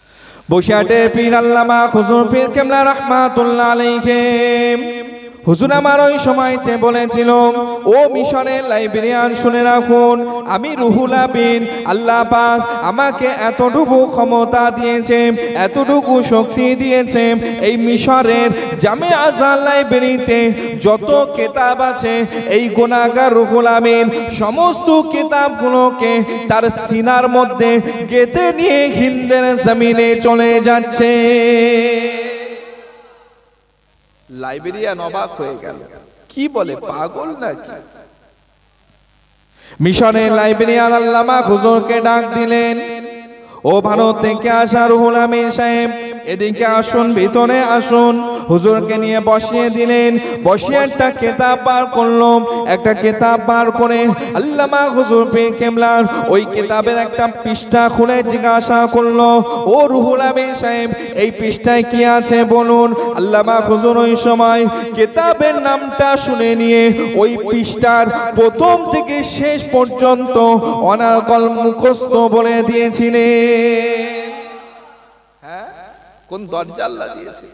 বসিরহাটের পীর আল্লামা হুজুর পীর কেবলা রাহমাতুল্লাহ আলাইহি হুজুর আমার ওই সময়তে বলেছিল, ও মিশনের লাইব্রেরিয়ান শুনে রাখুন, আমি রুহুল আমিন, আল্লাহ পাক আমাকে এতটুকু ক্ষমতা দিয়েছে, এতটুকু শক্তি দিয়েছে, এই মিশরের জামে আজহার লাইব্রেরিতে যত কিতাব আছে এই গুনাহগার রুহুল আমিন সমস্ত কিতাবগুলোকে তার সিনার মধ্যে গেঁথে নিয়ে হিন্দের জমিনে চলে যাচ্ছে। লাইব্রেরিয়ান অবাক হয়ে গেল, কি বলে, পাগল নাকি? মিশনের লাইব্রেরিয়ান আল্লামা হুজুরকে ডাক দিলেন, ও ভারত থেকে আসা রুহুল আমিন সাহেব, এদিকে আসুন, ভিতরে আসুন। হুজুরকে নিয়ে বসিয়ে দিলেন, বসিয়ে একটা কিতাব বার করলো। একটা কিতাব বার করে আল্লামা হুজুর পীর কেবলার ওই কিতাবের একটা পৃষ্ঠা খুলে জিজ্ঞাসা করলো, ও রুহুল আমিন সাহেব, এই পৃষ্ঠায় কি আছে বলুন। আল্লামা হুজুর ওই সময় কিতাবের নামটা শুনে নিয়ে ওই পৃষ্ঠার প্রথম থেকে শেষ পর্যন্ত অনার্গল মুখস্থ বলে দিয়েছিলেন। হ্যাঁ, কোন দরজা আল্লাহ দিয়েছে।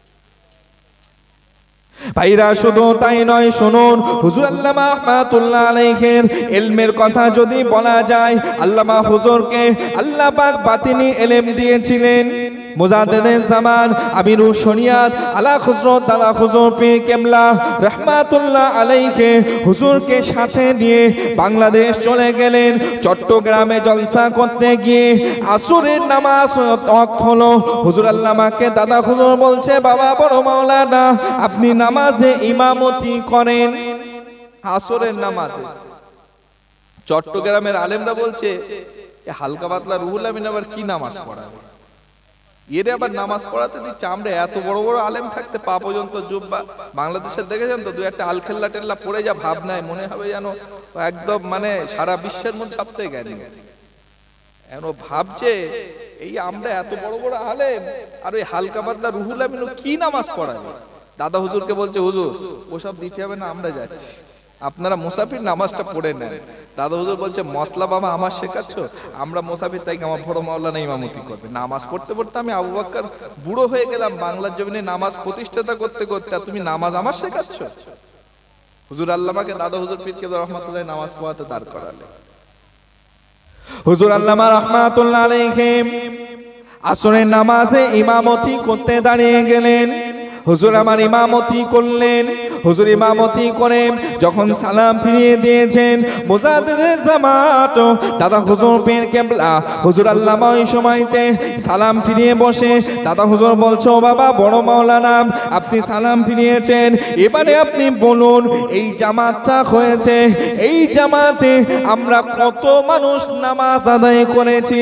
ভাইরা শুধু তাই নয়, শুনুন, হুজুর আল্লামা রাহমাতুল্লাহ আলাইহির ইলমের কথা যদি বলা যায়, আল্লামা হুজুরকে আল্লাহ পাক বাতিনি ইলম দিয়েছিলেন। মুজাদ্দিদে জামান আমিরুশ শরিয়াত আলা হযরত আলা হুজুর পীর কেবলা রাহমাতুল্লাহ আলাইহি হুজুরকে সাথে নিয়ে বাংলাদেশ চলে গেলেন। চট্টগ্রামে জলসা করতে গিয়ে আসরের নামাজ ওয়াক্ত হলো। হুজুর আল্লামাকে দাদা হুজুর বলছে, বাবা বড় মাওলানা, আপনি নামাজে ইমামতি করেন। আসরের নামাজে চট্টগ্রামের আলেমরা বলছে, হালকা পাতলা রুহুল আমিন আবার কি নামাজ পড়াবে, এর আবার নামাজ পড়াতে দিচ্ছে। আমরা এত বড় বড় আলেম থাকতে পা পর্যন্ত জুব্বা, বাংলাদেশে দেখেছেন তো, দু একটা আলখেল্লা টেল্লা পড়ে যা ভাব নাই, মনে হবে যেন একদম মানে সারা বিশ্বের মধ্যে সবথেকে জ্ঞানী। এমন ভাবছে এই আমরা এত বড় বড় আলেম আর ওই হালকা পাতলা রুহুল আমিন কি নামাজ পড়াবে। দাদা হুজুরকে বলছে, হুজুর ওসব দিতে হবে না, আমরা যাচ্ছি, আপনারা মুসাফির নামাজটা পড়ে নেন। দাদা হুজুর বলছে, মশলা বাবা আমার শেখাচ্ছ, আমরা মুসাফির, তাই আমার বড় মাওলানা ইমামতি করবে। নামাজ পড়তে পড়তে আমি আবু বকর বুড়ো হয়ে গেলাম, বাংলার জমিনে নামাজ প্রতিষ্ঠাতা করতে করতে, আর তুমি নামাজ আমার শেখাচ্ছ। হুজুর আল্লামাকে দাদা হুজুর পীর কেবলা রাহমাতুল্লাহ নামাজ পড়াতে দাঁড় করালেন। হুজুর আল্লামা রাহমাতুল্লাহ আলাইহি আসরের নামাজে ইমামতি করতে দাঁড়িয়ে গেলেন। হুজুর আমার ইমামতি করলেন। হুজুর ইমামতি করে যখন সালাম ফিরিয়ে দিয়েছেন, মুজাদ্দিদে জামাত দাদা হুজুর পীর কেবলা হুজুর আল্লামা ওই সময়তে সালাম ফিরিয়ে বসে দাদা হুজুর বলছো, বাবা বড় মাওলানা, আপনি সালাম ফিরিয়েছেন, এবারে আপনি বলুন, এই জামাতটা হয়েছে, এই জামাতে আমরা কত মানুষ নামাজ আদায় করেছি,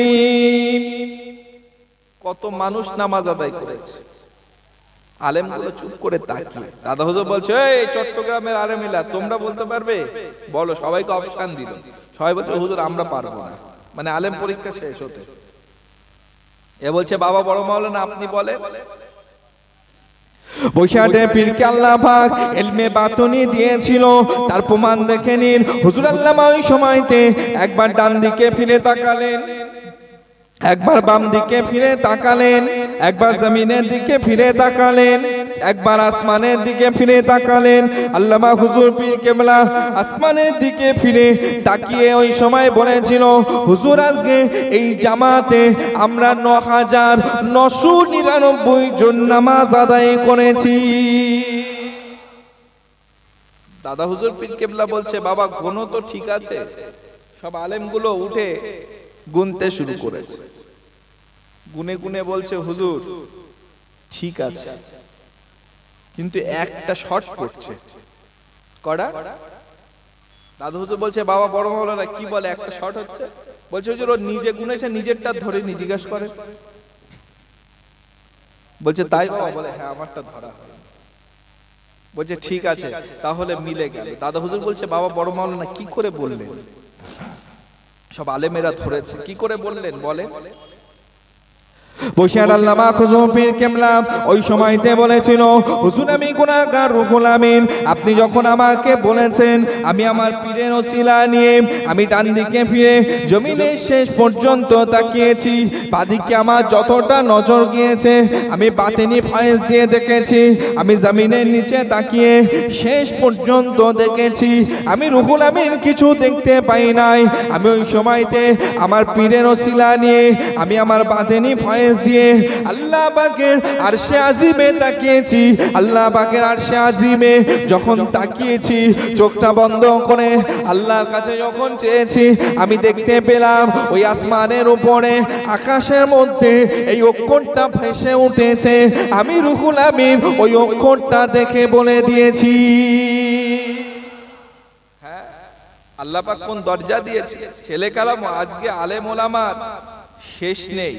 কত মানুষ নামাজ আদায় করেছে। আলেমগুলো চুপ করে তাকিয়ে, দাদা হুজুর বলছে, এই চট্টগ্রামের আলেমিলা তোমরা বলতে পারবে, বলো। সবাইকে অপশন দিল, সবাই বলছে, হুজুর আমরা পারবো না, মানে আলেম পরীক্ষা শেষ হতে। এ বলছে, বাবা বড় মাওলানা আপনি বলেন। বসিরহাটের পীরকে আল্লাহ পাক ইলমে বাতুনি দিয়েছিল, তার প্রমাণ দেখে নিন। হুজুর আল্লামা ওই সময়তে একবার ডান দিকে ফিরে তাকালেন, একবার বাম দিকে ফিরে তাকালেন, একবার জমিনের দিকে ফিরে তাকালেন, একবার আসমানের দিকে ফিরে তাকালেন। আল্লামা হুজুর পীর কেবলা আসমানের দিকে ফিরে তাকিয়ে ওই সময় বলেছিল, হুজুর আজকে এই জামাতে আমরা ৯,৯৯৯ জন নামাজ আদায় করেছি। দাদা হুজুর পীর কেবলা বলছে, বাবা গোনো তো ঠিক আছে। সব আলেমগুলো উঠে গুনতে শুরু করেছে, গুনে গুনে বলছে, হুজুর ঠিক আছে, কিন্তু একটা শর্ট করছে। কড়া? দাদা হুজুর বলছে, বাবা বড় মাওলানা কি বলে, একটা শর্ট হচ্ছে? বলছে, হুজুর ও নিজে গুনেছে, নিজেরটা ধরে নি, জিজ্ঞাসা করে। বলছে, তাই বাবা? বলে, হ্যাঁ আমারটা ধরা হয়। বলছে, ঠিক আছে, তাহলে মিলে গেল। দাদা হুজুর বলছে, বাবা বড় মাওলানা কি করে বললেন? সব আলেমেরা ধরেছে, কি করে বললেন বলেন? বসিয়ার আল্লামা খুজুর পীর কেবলা ওই সময়তে বলেছিল, হুজুর আমি গুনাহগার রুহুল আমিন, আপনি যখন আমাকে বলেছেন আমি আমার পীরের ওসিলা নিয়ে আমি ডান দিকে ফিরে জমিনের শেষ পর্যন্ত তাকিয়েছি, বাদিকে আমার যতটা নজর গিয়েছে আমি বাতিনি ফয়েজ দিয়ে দেখেছি, আমি জমিনের নিচে তাকিয়ে শেষ পর্যন্ত দেখেছি, আমি রুহুল আমিন কিছু দেখতে পাই নাই। আমি ওই সময়তে আমার পীরের ওসিলা নিয়ে আমি আমার বাতিনি ফয়েজ দিয়ে আল্লাহ পাকের আরশে আজিমে তাকিয়েছি। আল্লাহ পাকের আরশে আজিমে যখন তাকিয়েছি, চোখটা বন্ধ করে আল্লাহর কাছে যখন চেয়েছি, আমি দেখতে পেলাম ওই আসমানের উপরে আকাশের মধ্যে এই অক্ষরটা ভেসে উঠেছে। আমি রুহুল আমিন ওই অক্ষরটা দেখে বলে দিয়েছি। হ্যাঁ, আল্লাহ পাক কোন দরজা দিয়েছে। ছেলে কালাম আজকে আলেম ওলামার শেষ নেই,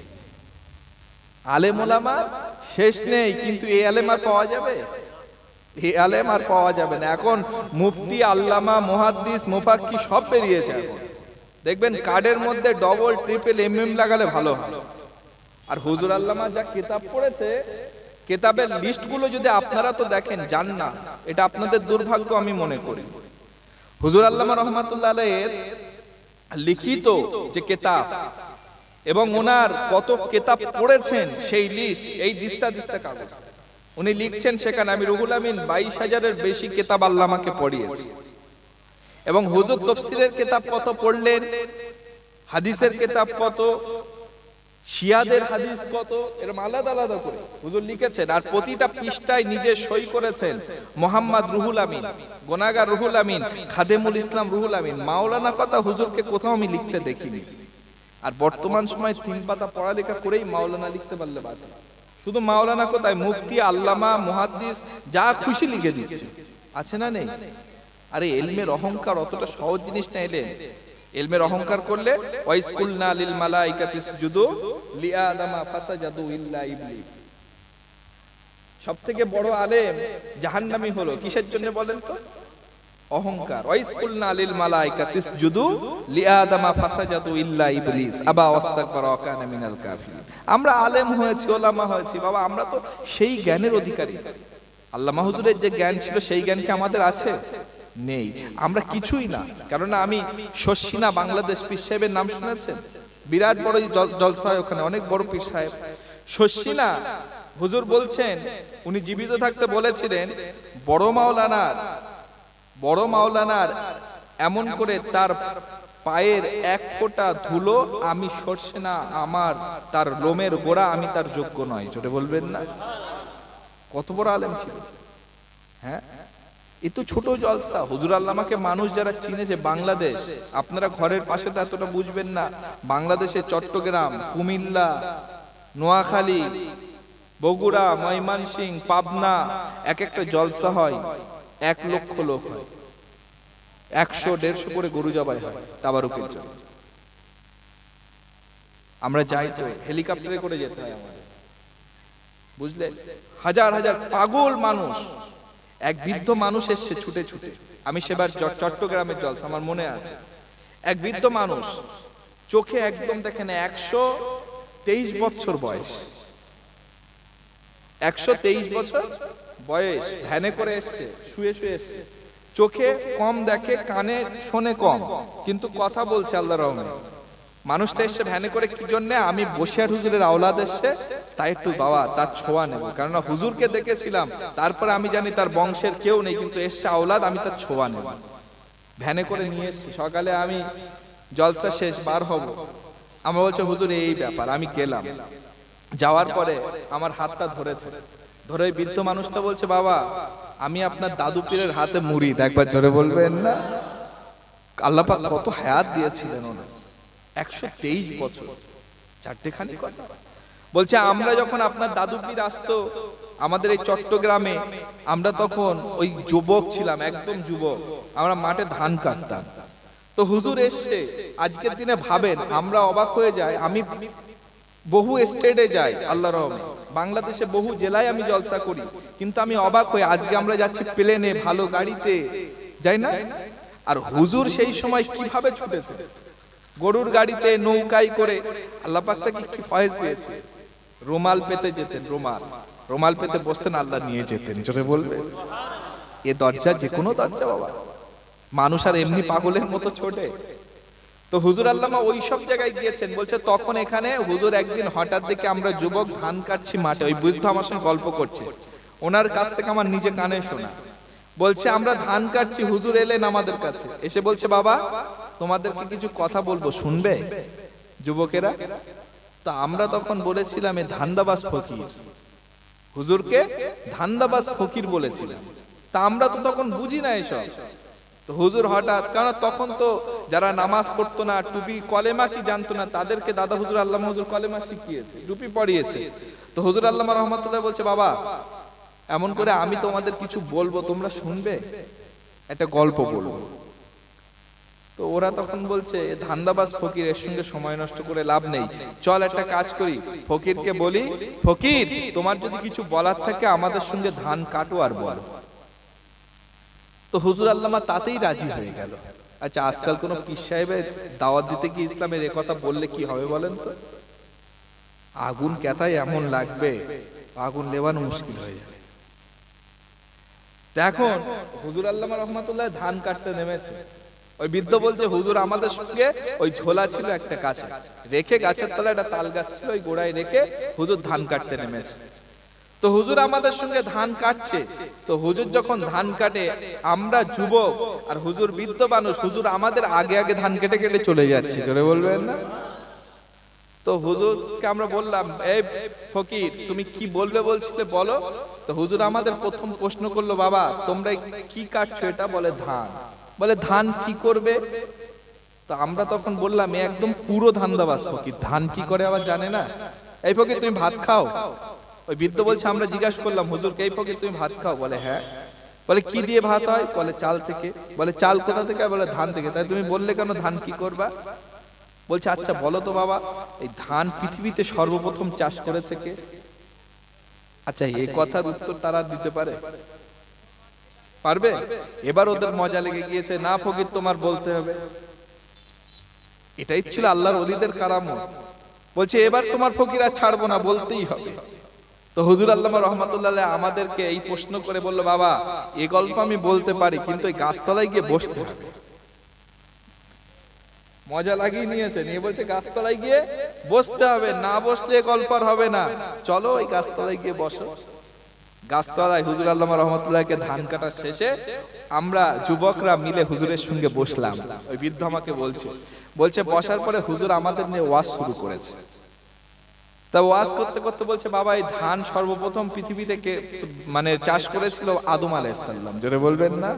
আলেম ওলামার শেষ নেই, কিন্তু এই আলেম আর পাওয়া যাবে? এই আলেম আর পাওয়া যাবে না। এখন মুফতি, আল্লামা, মুহাদ্দিস, মুফাক্কি সব বেরিয়েছে। এখন দেখবেন কার্ডের মধ্যে ডবল ট্রিপল এমএম লাগালে ভালো হয়। আর হুজুর আল্লামা যা কিতাব পড়েছে, কিতাবের লিস্টগুলো যদি আপনারা তো দেখেন জান না, এটা আপনাদের দুর্ভাগ্য আমি মনে করি। হুজুর আল্লামা রহমাতুল্লাহ আলাইহির লিখিত যে কিতাব এবং ওনার কত কিতাব পড়েছেন সেই লিস্ট, এই দিস্তা দিস্তা কাগজ উনি লিখছেন সেখানে। আমি রুহুল আমিন 22,000-এর বেশি কিতাব আল্লামাকে পড়িয়েছি। এবং হুজুর তাফসীরের কিতাব কত পড়লেন, হাদিসের কিতাব কত, শিয়াদের হাদিস কত, এরকম আলাদা আলাদা করে হুজুর লিখেছেন। আর প্রতিটা পৃষ্ঠায় নিজে সই করেছেন মোহাম্মদ রুহুল আমিন, গোনাগার রুহুল আমিন, খাদেমুল ইসলাম রুহুল আমিন। মাওলানা কথা হুজুরকে কোথাও আমি লিখতে দেখিনি। আর বর্তমান সময় 3 পাতা পড়ালেখা করেই মাওলানা লিখতে পারলে বাঁচে। শুধু মাওলানা কোথায়, মুফতি, আল্লামা, মুহাদ্দিস যা খুশি লিখে দিচ্ছে, আছে না নেই? আরে ইলমের অহংকার অতটা সহজ জিনিস না। ইলমের অহংকার করলে ওয়াইসকুলনা লিল মালাইকাতি ইসজুদু লিআদামা ফাসাজাদু ইল্লা ইবলিস। সবথেকে বড় আলেম জাহান্নামী হলো কিসের জন্য বলেন তো? অহংকার। ওয়াইসকুলনা লিল মালাইকাতি ইসজুদু লিআদামা ফাসাজাদু ইল্লা ইবলিস আবা ওয়াস্তাকবারা ওয়া কানা মিনাল কাফিরিন। আমরা আলেম হয়েছি, ওলামা হয়েছি, বাবা আমরা তো সেই জ্ঞানের অধিকারী। আল্লামা হুজুরের যে জ্ঞান ছিল সেই জ্ঞান কি আমাদের আছে? নেই। আমরা কিছুই না। কারণ আমি শশিনা বাংলাদেশ পীর সাহেবের নাম শুনেছেন? বিরাট বড় জলসা হয় ওখানে, অনেক বড় পীর সাহেব শশিনা। হুজুর বলছেন, উনি জীবিত থাকতে বলেছিলেন বড় মাওলানার এমন করে তার পায়ের এক ফোঁটা ধুলো আমি সরছে না, আমার তার লোমের গোড়া আমি তার যোগ্য নয়। জোরে বলবেন না? কত বড় আলেম ছিল। হ্যাঁ, এ তো ছোট জলসা। হুজুর আল্লামাকে মানুষ যারা চিনেছে বাংলাদেশ, আপনারা ঘরের পাশে তো এতটা বুঝবেন না, বাংলাদেশে চট্টগ্রাম, কুমিল্লা, নোয়াখালী, বগুড়া, ময়মনসিংহ, পাবনা এক একটা জলসা হয়, 1 লক্ষ লোক হয়, 100-150 করে গরু জবাই হয় তাবারুকের জন্য। আমরা যাই তো হেলিকপ্টারে করে যেতে হয় আমাদের, বুঝলে? হাজার হাজার পাগল মানুষ। এক বৃদ্ধ মানুষ এসছে ছুটে ছুটে, আমি সেবার চট্টগ্রামের জলসা আমার মনে আছে। এক বৃদ্ধ মানুষ, চোখে একদম দেখেন 123 বছর বয়স, 123 বছর বয়স, ভ্যানে করে এসছে, শুয়ে শুয়ে এসছে, চোখে কম দেখে, কানে শোনে কম, কিন্তু কথা বলছে আল্লাহর রহমতে। মানুষটা এসছে ভ্যানে করে কি জন্য? আমি বসিয়ার হুজুরের আওলাদ এসছে, তাই একটু বাবা তার ছোঁয়া নেব, কারণ হুজুরকে দেখেছিলাম, তারপরে আমি জানি তার বংশের কেউ নেই, কিন্তু এসছে আওলাদ, আমি তার ছোঁয়া নেব। ভ্যানে করে নিয়ে এসছি। সকালে আমি জলসা শেষ বার হব, আমার বলছে হুজুর এই ব্যাপার। আমি গেলাম, যাওয়ার পরে আমার হাতটা ধরেছে, ধরে বৃদ্ধ মানুষটা বলছে, বাবা আমি আপনার দাদু পীরের হাতে মুড়িদ। একবার জোরে বলবেন না? আল্লাহ পাক কত হায়াত দিয়েছিলেন ওনার, 123 বছর, 4টেখানি কথা। বলছে আমরা যখন আপনার দাদু পীর আসতো আমাদের এই চট্টগ্রামে, আমরা তখন ওই যুবক ছিলাম, একদম যুবক, আমরা মাঠে ধান কাটতাম। তো হুজুর এসছে, আজকের দিনে ভাবেন আমরা অবাক হয়ে যাই। আমি বহু স্টেটে যাই আল্লাহর রহমতে, বাংলাদেশে বহু জেলায় আমি জলসা করি, কিন্তু আমি অবাক হই আজকে আমরা যাচ্ছি প্লেনে, ভালো গাড়িতে, যাই না? আর হুজুর সেই সময় কিভাবে ছুটেছে গরুর গাড়িতে নৌকায় করে আল্লাহ পাক তাকে কি ফয়েজ দিয়েছে, রুমাল পেতে যেতেন, রুমাল পেতে বসতেন, আল্লাহ নিয়ে যেতেন। জোরে বলবে, এ দরজা যে কোনো দরজা বাবা, মানুষ আর এমনি পাগলের মতো ছোটে। তো হুজুর আল্লামা ওই সব জায়গায় গিয়েছেন। বলছে তখন এখানে হুজুর একদিন হঠাৎ দেখে আমরা যুবক ধান কাটছি মাঠে, ওই বৃদ্ধ আমার সঙ্গে গল্প করছে, ওনার কাছ থেকে আমার নিজে কানে শোনা। বলছে আমরা ধান কাটছি, হুজুর এলেন আমাদের কাছে, এসে বলছে বাবা তোমাদেরকে কিছু কথা বলবো, শুনবে যুবকেরা? তা আমরা তখন বলেছিলাম এ ধান্দাবাজ ফকির, হুজুরকে ধান্দাবাজ ফকির বলেছিলাম। তা আমরা তো তখন বুঝি না এসব। তো হুজুর হঠাৎ, কারণ তখন তো যারা নামাজ পড়তো না, টুপি কলেমা কি জানতো না, তাদেরকে দাদা হুজুর আল্লামা হুজুর কলেমা শিখিয়েছে, টুপি পরিয়েছে। তো হুজুর আল্লামা রহমাতুল্লাহ বলছে বাবা এমন করে আমি তোমাদের কিছু বলবো, তোমরা শুনবে, একটা গল্প বলবো। তো ওরা তখন বলছে ধান্দাবাজ ফকির, এর সঙ্গে সময় নষ্ট করে লাভ নেই, চল একটা কাজ করি, ফকিরকে বলি ফকির তোমার যদি কিছু বলার থাকে আমাদের সঙ্গে ধান কাটো আর বলো। তো হুজুর আল্লামা তাতেই রাজি হয়ে গেল। আচ্ছা আজকাল কোন পীর সাহেবের দাওয়াত দিতে কি ইসলামের এ কথা বললে কি হবে বলেন তো? আগুন কেতায় এমন লাগবে, আগুন লেবানো মুশকিল হয়ে যাবে। এখন হুজুর আল্লামা রহমাতুল্লাহ ধান কাটতে নেমেছে। ওই বৃদ্ধ বলছে হুজুর আমাদের সঙ্গে ওই ঝোলা ছিল একটা গাছে রেখে, গাছের তলায় একটা তাল গাছ ছিল, ওই গোড়ায় রেখে হুজুর ধান কাটতে নেমেছে। তো হুজুর আমাদের সঙ্গে ধান কাটছে। তো হুজুর যখন ধান কাটে, আমরা যুবক আর হুজুর বৃদ্ধ মানুষ, হুজুর আমাদের আগে আগে ধান কেটে কেটে চলে যাচ্ছে, জোরে বলবেন না? তো হুজুরকে আমরা বললাম এই ফকির তুমি কি বলবে বলছিলে বলো। তো হুজুর আমাদের প্রথম প্রশ্ন করলো বাবা তোমরা কি কাটছো এটা? বলে ধান। বলে ধান কি করবে? তো আমরা তখন বললাম এ একদম পুরো ধান্দাবাজ ফকির, ধান কি করে আবার জানে না। এই ফকির তুমি ভাত খাও? ওই বৃদ্ধ বলছে আমরা জিজ্ঞাসা করলাম হুজুরকে এই ফকির তুমি ভাত খাও? বলে হ্যাঁ। বলে কি দিয়ে ভাত হয়? বলে চাল থেকে। বলে চাল কোথা থেকে? বলে ধান থেকে। তাই তুমি বললে কেন ধান কি করবা? বলছে আচ্ছা বলো তো বাবা এই ধান পৃথিবীতে সর্বপ্রথম চাষ করেছে কে? আচ্ছা এই কথার উত্তর তারা দিতে পারে? পারবে? এবার ওদের মজা লেগে গিয়েছে, না ফকির তোমার বলতে হবে। এটাই ছিল আল্লাহর ওলিদের কারামত। বলছে এবার তোমার ফকির আর ছাড়বো না, বলতেই হবে। তো হুজুর আল্লামা রহমাতুল্লাহ আমাদেরকে এই প্রশ্ন করে বলল বাবা এই গল্প আমি বলতে পারি, কিন্তু এই গাছতলায় গিয়ে বসতে হবে। মজা লাগিয়ে নিয়েছে, নিয়ে বলছে গাছতলায় গিয়ে বসতে হবে, না বসলে গল্প আর হবে না, চলো ওই গাছতলায় গিয়ে বসো। গাছতলায় হুজুর আল্লামা রহমাতুল্লাহকে ধান কাটার শেষে আমরা যুবকরা মিলে হুজুরের সঙ্গে বসলাম। ওই বৃদ্ধ আমাকে বলছে বসার পরে হুজুর আমাদের নিয়ে ওয়াজ শুরু করেছে। তা ওয়াজ করতে করতে বলছে বাবা এই ধান সর্বপ্রথম পৃথিবীতে কে মানে চাষ করেছিল? আদম আলাইহিস সালাম। জোরে বলবেন না?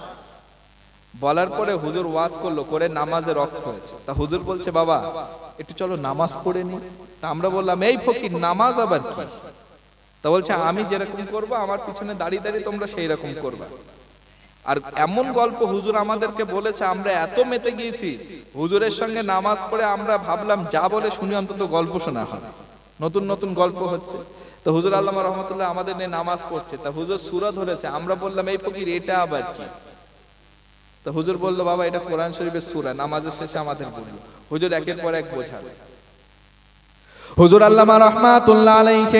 বলার পরে হুজুর ওয়াজ করলো, করে নামাজে রক্ত হয়েছে। তা হুজুর বলছে বাবা একটু চলো নামাজ পড়ে নি। তা আমরা বললাম এই ফকির নামাজ আবার কি? তা বলছে আমি যেরকম করবো আমার পিছনে দাঁড়িয়ে দাঁড়িয়ে তোমরা সেই রকম করবা। আর এমন গল্প হুজুর আমাদেরকে বলেছে, আমরা এত মেতে গিয়েছি হুজুরের সঙ্গে নামাজ পড়ে, আমরা ভাবলাম যা বলে শুনি অন্তত গল্প শোনা হবে, নতুন নতুন গল্প হচ্ছে। তো হুজুর আল্লামা রহমাতুল্লাহ আমাদের নিয়ে নামাজ পড়ছে। তা হুজুর সূরা ধরেছে, আমরা বললাম এই ফকির এটা আবার কি? তো হুজুর বললো বাবা এটা কোরআন শরীফের সূরা, নামাজের শেষে আমাদের বললো। হুজুর একের পর এক বোঝাবে। হুজুর আল্লামা রহমাতুল্লাহ আলাইহি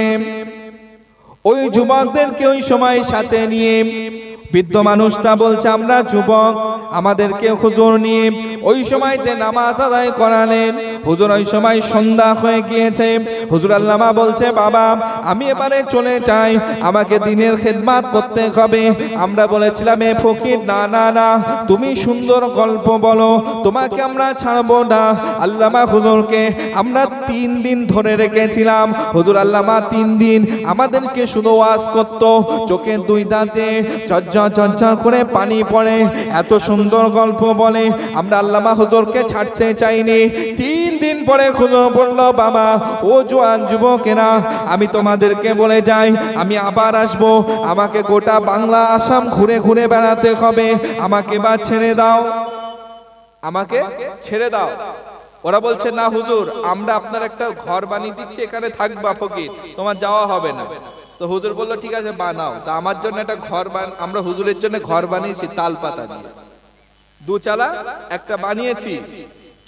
ওই যুবকদেরকে ওই সময় সাথে নিয়ে, বৃদ্ধ মানুষটা বলছে আমরা যুবক, আমাদেরকে হুজুর নিয়ে ওই সময়তে নামাজ আদায় করালেন। হুজুর ওই সময় সন্ধ্যা হয়ে গিয়েছে। হুজুর আল্লামা বলছে বাবা আমি এবারে চলে যাই, আমাকে দিনের খেদমত করতে হবে। আমরা বলেছিলাম এ ফকির না না না তুমি সুন্দর গল্প বলো, তোমাকে আমরা ছাড়বো না। আল্লামা হুজুরকে আমরা 3 দিন ধরে রেখেছিলাম। হুজুর আল্লামা 3 দিন আমাদেরকে শুধু ওয়াজ করতো, চোখে 2 দাঁতে ঝরঝর করে পানি পড়ে, এত সুন্দর গল্প বলে। আমরা আল্লামা হুজুরকে ছাড়তে চাইনি। 3 দিন পরে হুজুর বলল বাবা ও জওয়ান যুবকেরা আমি তোমাদেরকে বলে যাই আমি আবার আসব, আমাকে গোটা বাংলা আসাম ঘুরে ঘুরে বেড়াতে হবে, আমাকে বা ছেড়ে দাও, আমাকে ছেড়ে দাও। ওরা বলছে না হুজুর আমরা আপনার একটা ঘর বানিয়ে দিচ্ছি, এখানে থাকবা ফকির, তোমার যাওয়া হবে না। তো হুজুর বললো ঠিক আছে বানাও। তা আমার জন্য একটা ঘর আমরা হুজুরের জন্য ঘর বানিয়েছি তাল পাতা দিয়ে, 2 চালা একটা বানিয়েছি।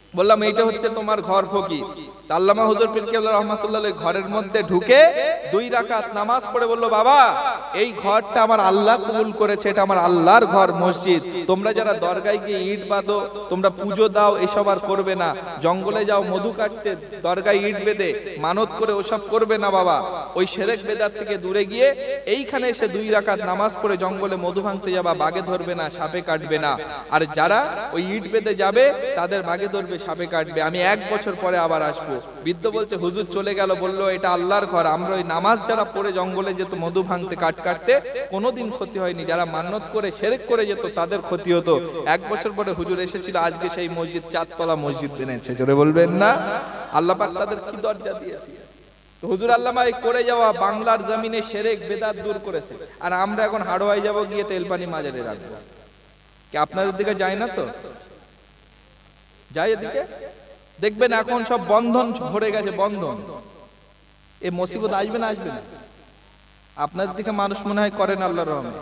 বললাম এইটা হচ্ছে তোমার ঘর ফকির। আল্লামা হুজুর পীর কেবলা রহমাতুল্লাহ আলাইহি ঘরের মধ্যে ঢুকে 2 রাকাত নামাজ পড়ে বলল, বাবা এই ঘরটা আমার আল্লাহ কবুল করেছে, এটা আমার আল্লাহর ঘর, মসজিদ। তোমরা যারা দরগায় গিয়ে ইট বাঁধো, তোমরা পুজো দাও, এসব আর করবে না। জঙ্গলে যাও মধু কাটতে, দরগায় ইট বেঁধে মানত করে ওসব করবে না বাবা। ওই শিরক বেদাত থেকে দূরে গিয়ে এইখানে এসে 2 রাকাত নামাজ পড়ে জঙ্গলে মধু ভাঙতে যাবা, বাগে ধরবে না, সাপে কাটবে না। আর যারা ওই ইট বেঁধে যাবে তাদের বাগে ধরবে, সাপে কাটবে। আমি 1 বছর পরে আবার আসবো। বৃদ্ধ বলছে, হুজুর চলে গেল, বললো এটা আল্লাহর ঘর। আমরা ওই নামাজ যারা পড়ে জঙ্গলে যেত মধু ভাঙতে, কাট কাটতে, কোনোদিন ক্ষতি হয়নি। যারা মান্নত করে শিরক করে যেত তাদের ক্ষতি হতো। 1 বছর পরে হুজুর এসেছিল, আজকে সেই মসজিদ 4 তলা মসজিদ বেনেছে। জোরে বলবেন না? আল্লাহ পাক তাদের কি দরজা দিয়েছে। তো হুজুর আল্লামা এই করে যাওয়া বাংলার জমিনে শিরক বেদাত দূর করেছে। আর আমরা এখন হাড়োয়ায় যাব, গিয়ে তেলপানি মাজারে রাখবো। কি আপনাদের দিকে যায় না? তো যায় এদিকে? দেখবেন এখন সব বন্ধন ভরে গেছে, বন্ধন। এই মুসিবত আসবে না? আসবে না? আপনাদের দিকে মানুষ মনে হয় করেন আল্লাহর রহমতে।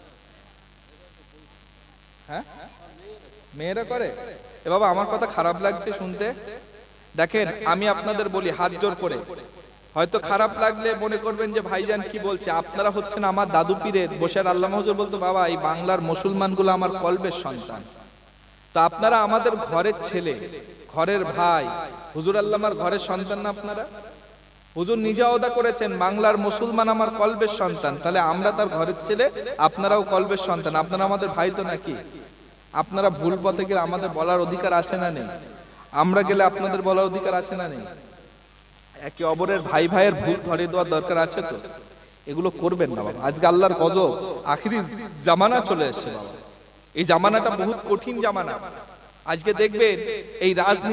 হ্যাঁ, মেয়েরা করে। এ বাবা আমার কথা খারাপ লাগছে শুনতে? দেখেন আমি আপনাদের বলি হাত জোর করে, হয়তো খারাপ লাগলে মনে করবেন যে ভাইজান কি বলছে। আপনারা হচ্ছেন আমার দাদু পীরের বসের আল্লামা হুজুর বলতো, বাবা এই বাংলার মুসলমানগুলো আমার কলবের সন্তান। তো আপনারা আমাদের ঘরের ছেলে, ঘরের ভাই। হুজুর আল্লামার ঘরের সন্তান না আপনারা? হুজুর নিজে ওয়াদা করেছেন, বাংলার মুসলমান আমার কলবের সন্তান। তাহলে আমরা তার ঘরের ছেলে, আপনারাও কলবের সন্তান। আপনারা আমাদের ভাই তো নাকি? আপনারা ভুল পথে গেলে আমাদের বলার অধিকার আছে না নেই? আমরা গেলে আপনাদের বলার অধিকার আছে না নেই? একে অপরের ভাই ভাইয়ের ভুল ধরে দেওয়ার দরকার আছে তো? এগুলো করবেন না বাবা। আজকে আল্লাহর গজব, আখিরি জামানা চলে এসেছে বাবা। এই জামানাটা বহুত কঠিন জামানা। আজকে দেখবেন এই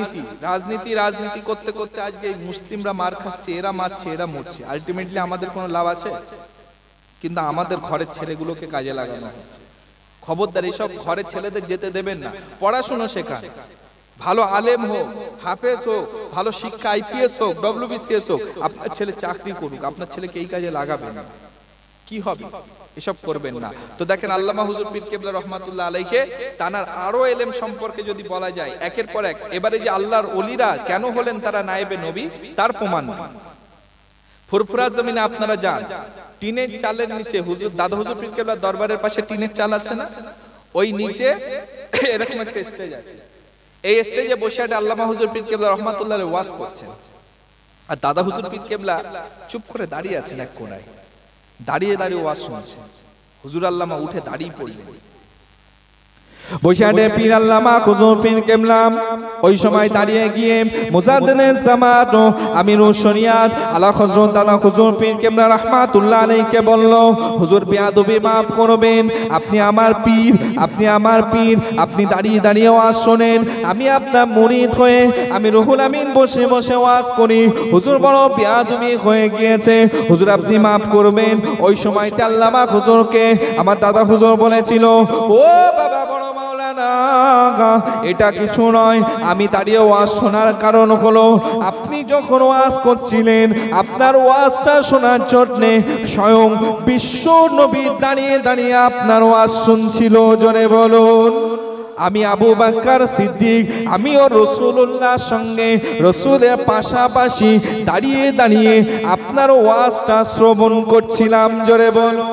রাজনীতি করতে করতে আজকে এই মুসলিমরা মার খাচ্ছে, এরা মারছে, এরা মরছে। আলটিমেটলি আমাদের কোনো লাভ আছে? কিন্তু আমাদের ঘরের ছেলেগুলোকে কাজে লাগানো হচ্ছে। খবরদার এইসব ঘরের ছেলেদের যেতে দেবেন না। পড়াশুনো শেখান, ভালো আলেম হোক, হাফেজ হোক, ভালো শিক্ষা, আইপিএস হোক, ডব্লিউবিসিএস হোক। আপনার ছেলে চাকরি করুক, আপনার ছেলেকে এই কাজে লাগাবেন না। কি হবে? এসব করবেন না। তো দেখেন আল্লামা হুজুর পীর কেবলা রহমাতুল্লাহ আলাইহি তানার আরো এলেম সম্পর্কে যদি বলা যায় একের পর এক, এবারে যে আল্লাহর ওলিরা কেন হলেন তারা নায়েবে নবী, তার প্রমাণ। ফুরফুরা জমিনে আপনারা যান, টিনের চালের নিচে হুজুর দাদা হুজুর পীর কেবলার দরবারের পাশে টিনের চাল আছে না? ওই নিচে এরকম একটা স্টেজ আছে। এই স্টেজে বসে একটা আল্লামা হুজুর পীর কেবলা রহমাতুল্লাহ আলাইহি ওয়াজ করছেন। আর দাদা হুজুর পীর কেবলা চুপ করে দাঁড়িয়ে আছেন এক কোণায়, দাঁড়িয়ে দাঁড়িয়ে ওয়াজ শুনছেন। হুজুর আল্লামা উঠে দাঁড়িয়ে পড়লেন। বৈশাখে পীর আল্লামা হুজুর পীর কেবলা ওই সময় দাঁড়িয়ে গিয়ে মুজাদ্দিদুল জামাত আমিরুশ শরিয়াত আলা হযরত দাদা হুজুর পীর কেবলা রাহমাতুল্লাহ আলাইহিকে বলল, হুজুর বেয়াদবি মাফ করবেন, আপনি আমার পীর, আপনি আমার পীর, আপনি দাঁড়িয়ে দাঁড়িয়ে ওয়াজ শোনেন, আমি আপনার মুরিদ হয়ে আমি রুহুল আমিন বসে বসে ওয়াজ করি। হুজুর বড় বেয়াদবি হয়ে গিয়েছে, হুজুর আপনি মাফ করবেন। ওই সময়তে আল্লামা হুজুরকে আমার দাদা হুজুর বলেছিল, ও বাবা বড় মাওলানা, এটা কিছু নয়, আমি দাঁড়িয়ে ওয়াজ শোনার কারণ হলো আপনি যখন ওয়াজ করছিলেন আপনার ওয়াজটা শোনার জন্য স্বয়ং বিশ্ব নবী দাঁড়িয়ে দাঁড়িয়ে আপনার ওয়াজ শুনছিল। জোরে বলুন। আমি আবু বকর সিদ্দিক, আমিও রাসূলুল্লাহর সঙ্গে রাসূলের পাশাপাশি দাঁড়িয়ে দাঁড়িয়ে আপনার ওয়াজটা শ্রবণ করছিলাম। জোরে বলুন।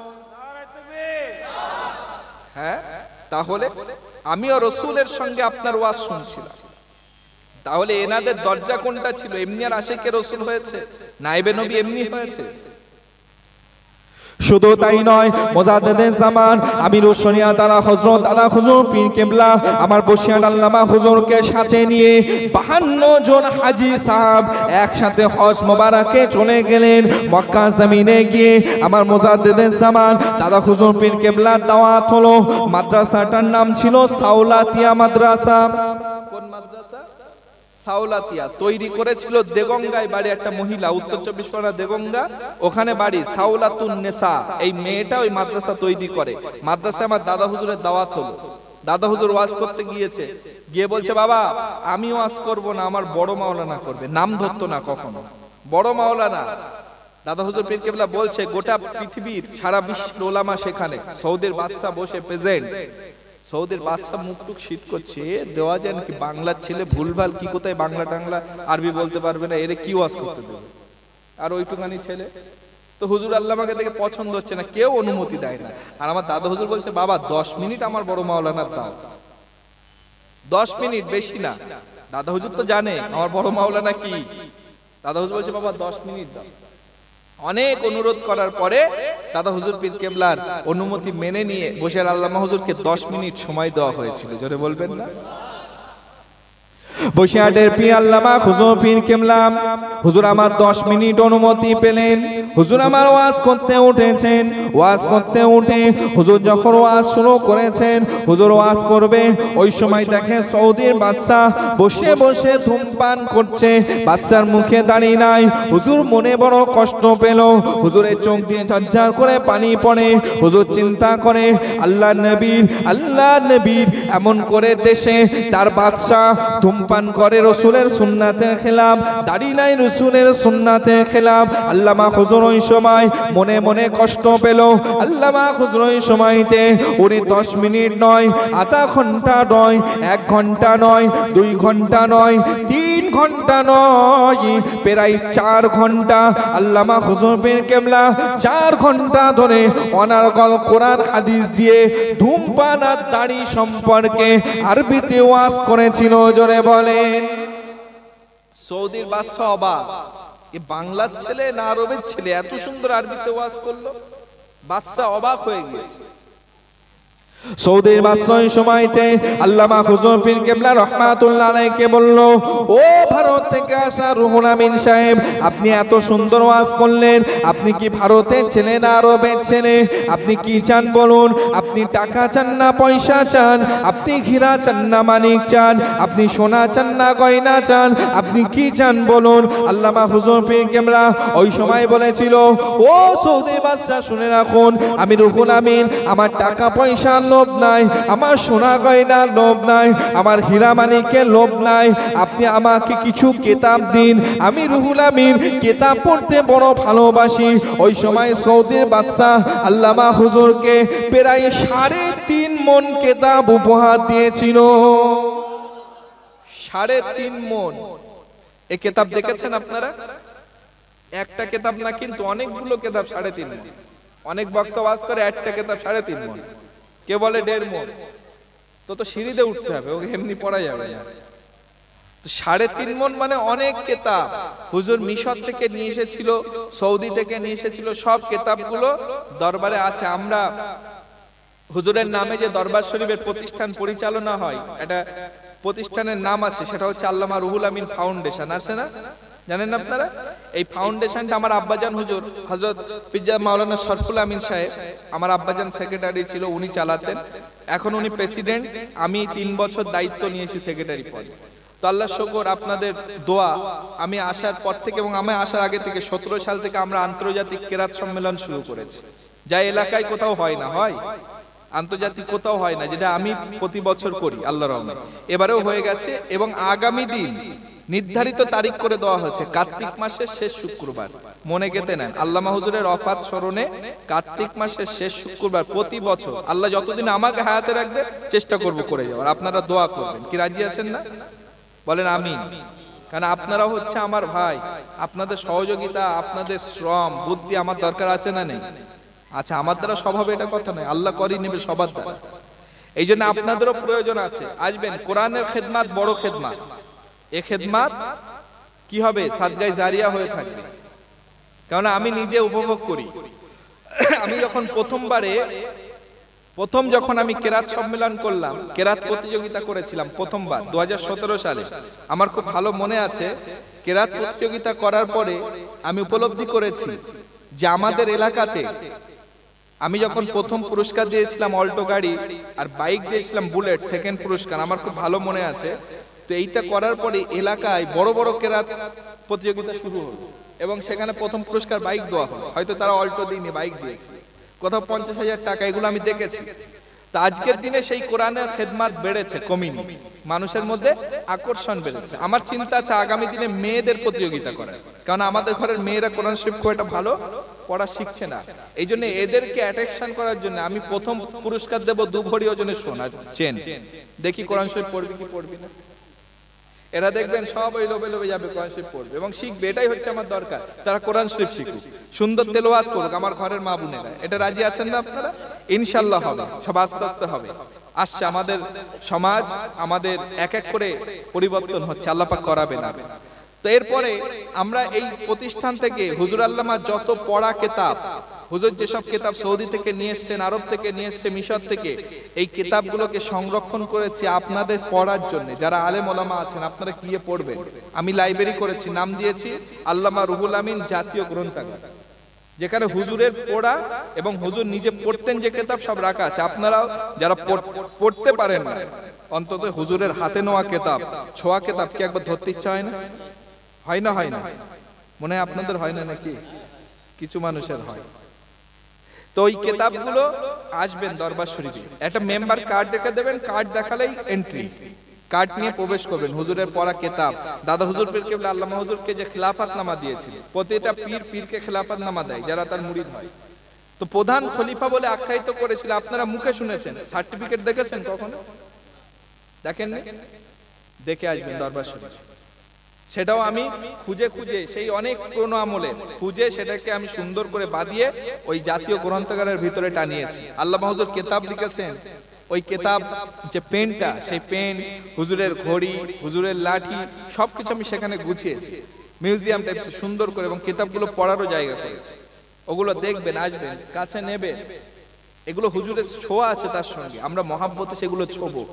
হ্যাঁ, তাহলে আমিও রাসূলের সঙ্গে আপনার ওয়াজ শুনছিলাম। তাহলে এনাদের দরজা কোনটা ছিল? এমনি আর আশিকে রাসূল হয়েছে, নায়েবে নবী এমনি হয়েছে। শুধু তাই নয়, মুজাদ্দিদুল জামান আমিরুশ শরিয়াত আলা হযরত আলা হুজুর পীর কেবলা আমার বসিয়ার আল্লামা হুজুরকে সাথে নিয়ে 52 জন হাজী সাহাব একসাথে হজ মোবারকে চলে গেলেন। মক্কা জমিনে গিয়ে আমার মুজাদ্দিদুল জামান দাদা হুজুর পীর কেবলার দাওয়াত হলো। মাদ্রাসাটার নাম ছিল সাওলাতিয়া মাদ্রাসা। কোন মাদ্রাসা? সাওলাতিয়া। তৈরি করেছিল দেগঙ্গায় বাড়ি একটা মহিলা, উত্তর 24 পরগনা দেগঙ্গা, ওখানে বাড়ি সাওলাতুন নেসা। এই মেয়েটা ওই মাদ্রাসা তৈরি করে। মাদ্রাসায় আমার দাদা হুজুরের দাওয়াত হলো। দাদা হুজুর ওয়াজ করতে গিয়েছে, গিয়ে বলছে, বাবা আমি ওয়াজ করব না, আমার বড় মাওলানা করবে। নাম ধরতো না কখনো, বড় মাওলানা। দাদা হুজুর পীর কেবলা বলছে গোটা পৃথিবীর সারা বিশ্বের ওলামা সেখানে, সৌদির বাদশা বসে প্রেজেন্ট, সৌদির বাদশা মুখটুক শীত করছে, দেওয়া যায় নাকি, বাংলার ছেলে ভুলভাল কি কোথায় বাংলা টাংলা আরবি বলতে পারবে না, এরে কি ওয়াজ করতে দেবে, আর ওইটুকানি ছেলে। তো হুজুর আল্লামাকে দেখে পছন্দ হচ্ছে না, কেউ অনুমতি দেয় না। আর আমার দাদা হুজুর বলছে, বাবা 10 মিনিট আমার বড় মাওলানার দাও, 10 মিনিট, বেশি না। দাদা হুজুর তো জানে আমার বড় মাওলানা কি। দাদা হুজুর বলছে, বাবা 10 মিনিট দাও। অনেক অনুরোধ করার পরে দাদা হুজুর পীর কেবলার অনুমতি মেনে নিয়ে বসির আল্লামা হুজুরকে 10 মিনিট সময় দেওয়া হয়েছিল। জোরে বলবেন না? বসিরহাটের পীর আল্লামা হুজুর পীর কেবলা হুজুর আমার 10 মিনিট অনুমতি পেলেন। হুজুর আমার ওয়াজ করতে উঠেছেন। ওয়াজ করতে উঠে হুজুর যখন ওয়াজ শুরু করেছেন, হুজুর ওয়াজ করবে, ওই সময় দেখে সৌদির বাদশা বসে বসে ধূমপান করছে, বাদশার মুখে দাঁড়িয়ে নাই। হুজুর মনে বড় কষ্ট পেল, হুজুরের চোখ দিয়ে ঝরঝর করে পানি পড়ে। হুজুর চিন্তা করে, আল্লাহ নবীর এমন করে দেশে তার বাদশা ধূমপান করে, রসুলের সুন্নাতের খেলাফ, দাড়ি নাই রসুলের সুন্নাতের খেলাফ। আল্লামা হুজুর ওই সময় মনে মনে কষ্ট পেল। আল্লামা হুজুর ওই সময়তে উনি 10 মিনিট নয়, আধা ঘন্টা নয়, 1 ঘন্টা নয়, 2 ঘন্টা নয়, 3 ঘন্টা নয়, প্রায় 4 ঘন্টা আল্লামা হুজুর পীর কেবলা 4 ঘন্টা ধরে অনার্গল কোরআন হাদিস দিয়ে ধূমপান আর দাড়ি সম্পর্কে আরবিতে ওয়াজ করেছিল। জোরে বলেন। সৌদির বাদশা অবাক, এ বাংলার ছেলে না আরবের ছেলে, এত সুন্দর আরবিতে ওয়াজ করলো। বাদশা অবাক হয়ে গিয়েছে। সৌদির বাদশা ওই সময়তে আল্লামা হুজুর পীর কেবলা রহমাতুল্লাহ আলাইহিকে বলল, ও ভারত থেকে আসা রুহুল আমিন সাহেব, আপনি এত সুন্দর ওয়াজ করলেন, আপনি কি ভারতের ছেলে না আরবের ছেলে? আপনি কি চান বলুন? আপনি টাকা চান না পয়সা চান? আপনি হীরা চান না মানিক চান? আপনি সোনা চান না গয়না চান? আপনি কি চান বলুন? আল্লামা হুজুর পীর কেবলা ওই সময় বলেছিল, ও সৌদি বাদশা শুনে রাখুন, আমি রুহুল আমিন, আমার টাকা পয়সা লোভ নাই, আমার সোনা গয়নার লোভ নাই, আমার হীরা মানিকের লোভ নাই, আপনি আমাকে কিছু কিতাব দিন, আমি রুহুল আমিন কিতাব পড়তে বড় ভালোবাসি। ওই সময় সৌদির বাদশা আল্লামা হুজুরকে প্রায় 3.5 মণ কিতাব উপহার দিয়েছিল। 3.5 মণ। এই কিতাব দেখেছেন আপনারা? একটা কিতাব না, কিন্তু অনেকগুলো কিতাব 3.5 মণ। অনেক বক্তা ওয়াজ করে একটা কিতাব 3.5 মণ, কে বলে 1.5 মণ। তো সিঁড়িতে উঠতে হবে, ওকে এমনি পড়া যাবে না। তো 3.5 মণ মানে অনেক কিতাব। হুজুর মিশর থেকে নিয়ে এসেছিল, সৌদি থেকে নিয়ে এসেছিল, সব কিতাবগুলো দরবারে আছে। আমরা হুজুরের নামে যে দরবার শরীফের প্রতিষ্ঠান পরিচালনা হয়, এটা প্রতিষ্ঠানের নাম আছে, সেটা হচ্ছে আল্লামা রুহুল আমিন ফাউন্ডেশন, আছে না? জানেন আপনারা? এই ফাউন্ডেশনটা আমার আব্বাজান হুজুর হযরত পিজ্জা মাওলানা শরফুল আমিন সাহেব, আমার আব্বাজান সেক্রেটারি ছিল, উনি চালাতেন। এখন উনি প্রেসিডেন্ট, আমি 3 বছর দায়িত্ব নিয়েছি সেক্রেটারি পদে। তো আল্লাহ শুকর, আপনাদের দোয়া, আমি আসার পর থেকে এবং আমি আসার আগে থেকে 17 সাল থেকে আমরা আন্তর্জাতিক কেরাত সম্মেলন শুরু করেছি। যা এলাকায় কোথাও হয় না, হয় আন্তর্জাতিক কোথাও হয় না, যেটা আমি প্রতি বছর করি আল্লাহর রহমতে। এবারেও হয়ে গেছে এবং আগামী দিন নির্ধারিত তারিখ করে দেওয়া হয়েছে, কার্তিক মাসের শেষ শুক্রবার। মনে গেঁথে নেন, আল্লামা হুজুরের ওফাত স্মরণে কার্তিক মাসের শেষ শুক্রবার প্রতি বছর, আল্লাহ যতদিন আমাকে হায়াতে রাখবে চেষ্টা করব করে যাওয়ার। আপনারা দোয়া করবেন। কি রাজি আছেন না? বলেন আমিন। কারণ আপনারা হচ্ছে আমার ভাই, আপনাদের সহযোগিতা, আপনাদের শ্রম বুদ্ধি আমার দরকার আছে না নেই? আচ্ছা, আমার দ্বারা স্বভাবে এটা কথা নয়, আল্লাহ করি নেবে সবার দ্বারা। এই জন্য আপনাদেরও প্রয়োজন আছে, আসবেন। কোরআনের খেদমাত বড় খেদমাত, এ খেদমাত কি হবে? সাদগায়ে জারিয়া হয়ে থাকবে। কারণ আমি নিজে উপভোগ করি। আমি যখন প্রথম যখন আমি কেরাত সম্মেলন করলাম, কেরাত প্রতিযোগিতা করেছিলাম প্রথমবার 2017 সালে, আমার খুব ভালো মনে আছে। কেরাত প্রতিযোগিতা করার পরে আমি উপলব্ধি করেছি যে আমাদের এলাকাতে আমি যখন প্রথম পুরস্কার দিয়েছিলাম অল্টো গাড়ি আর বাইক দিয়েছিলাম বুলেট, সেকেন্ড পুরস্কার, আমার খুব ভালো মনে আছে। তো এইটা করার পরে এলাকায় বড় বড় কেরাত প্রতিযোগিতা শুরু হলো এবং সেখানে প্রথম পুরস্কার বাইক দেওয়া হলো। হয়তো তারা অল্টো দিইনি, বাইক দিয়েছে, কোথাও 50,000 টাকা, এগুলো আমি দেখেছি। তা আজকের দিনে সেই কোরআনের খেদমাত বেড়েছে, কমিনি, মানুষের মধ্যে আকর্ষণ বেড়েছে। আমার চিন্তা আছে আগামী দিনে মেয়েদের প্রতিযোগিতা করার, কারণ আমাদের ঘরের মেয়েরা কোরআন শরীফ খুব একটা ভালো পড়া শিখছে না। এই জন্য এদেরকে অ্যাট্রাকশন করার জন্য আমি প্রথম পুরস্কার দেব 2 ভরি ওজনের সোনা চেন। দেখি কোরআন শরীফ পড়বি কি পড়বি না। এরা দেখবেন সব ওই লোভে লোভে যাবে, কোরআন শরীফ পড়বে এবং শিখবে। এটাই হচ্ছে আমার দরকার, তারা কোরআন শরীফ শিখুক, সুন্দর তেলাওয়াত করুক আমার ঘরের মা বোনেরা। এটা রাজি আছেন না আপনারা? ইনশাআল্লাহ হবে, সব আস্তে আস্তে হবে। আসছে আমাদের সমাজ, আমাদের এক এক করে পরিবর্তন হচ্ছে, আল্লাহ পাক করাবে না। তো এরপরে আমরা এই প্রতিষ্ঠান থেকে হুজুর আল্লামা যত পড়া কিতাব, হুজুর যেসব কিতাব সৌদি থেকে নিয়ে এসেছেন, আরব থেকে নিয়ে এসছে, মিশর থেকে, এই কিতাবগুলোকে সংরক্ষণ করেছি আপনাদের পড়ার জন্য। যারা আলেম ওলামা আছেন আপনারা গিয়ে পড়বেন। আমি লাইব্রেরি করেছি, নাম দিয়েছি আল্লামা রুহুল আমিন জাতীয় গ্রন্থাগার, যেখানে হুজুরের পড়া এবং হুজুর নিজে পড়তেন যে কিতাব সব রাখা আছে। আপনারাও যারা পড়তে পারেন না, অন্তত হুজুরের হাতে নেওয়া কিতাব, ছোঁয়া কিতাব কি একবার ধরতে ইচ্ছা হয় না? হয় না? হয় না? মনে হয় আপনাদের হয় না নাকি? কিছু মানুষের হয়। তো ওই কিতাবগুলো আসবেন দরবার শরীফে, একটা মেম্বার কার্ড রেখে দেবেন, কার্ড দেখালেই এন্ট্রি, কার্ড নিয়ে প্রবেশ করবেন। হুজুরের পড়া কিতাব, দাদা হুজুর পীর কেবলা আল্লামা হুজুরকে যে খিলাফতনামা দিয়েছিল, প্রতিটা পীরকে খিলাফতনামা দেয় যারা তার মুরিদ হয়। তো প্রধান খলিফা বলে আখ্যায়িত করেছিল, আপনারা মুখে শুনেছেন, সার্টিফিকেট দেখেছেন কখনো? দেখেন না? দেখে আসবেন দরবার শরীফ। সেটাও আমি খুঁজে খুঁজে, সেই অনেক পুরনো আমলে খুঁজে সেটাকে আমি সুন্দর করে বাঁধিয়ে ওই জাতীয় গ্রন্থাগারের ভিতরে টানিয়েছি। আল্লামা হুজুর কিতাব লিখেছেন, ওই কিতাব যে পেনটা, সেই পেন, হুজুরের ঘড়ি, হুজুরের লাঠি, সবকিছু আমি সেখানে গুছিয়েছি মিউজিয়াম টাইপস সুন্দর করে, এবং কিতাবগুলো পড়ারও জায়গা করেছি। ওগুলো দেখবেন, আসবেন, কাছে নেবেন। এগুলো হুজুরের ছোঁয়া আছে তার সঙ্গে, আমরা মহাব্বতে সেগুলো ছোবো।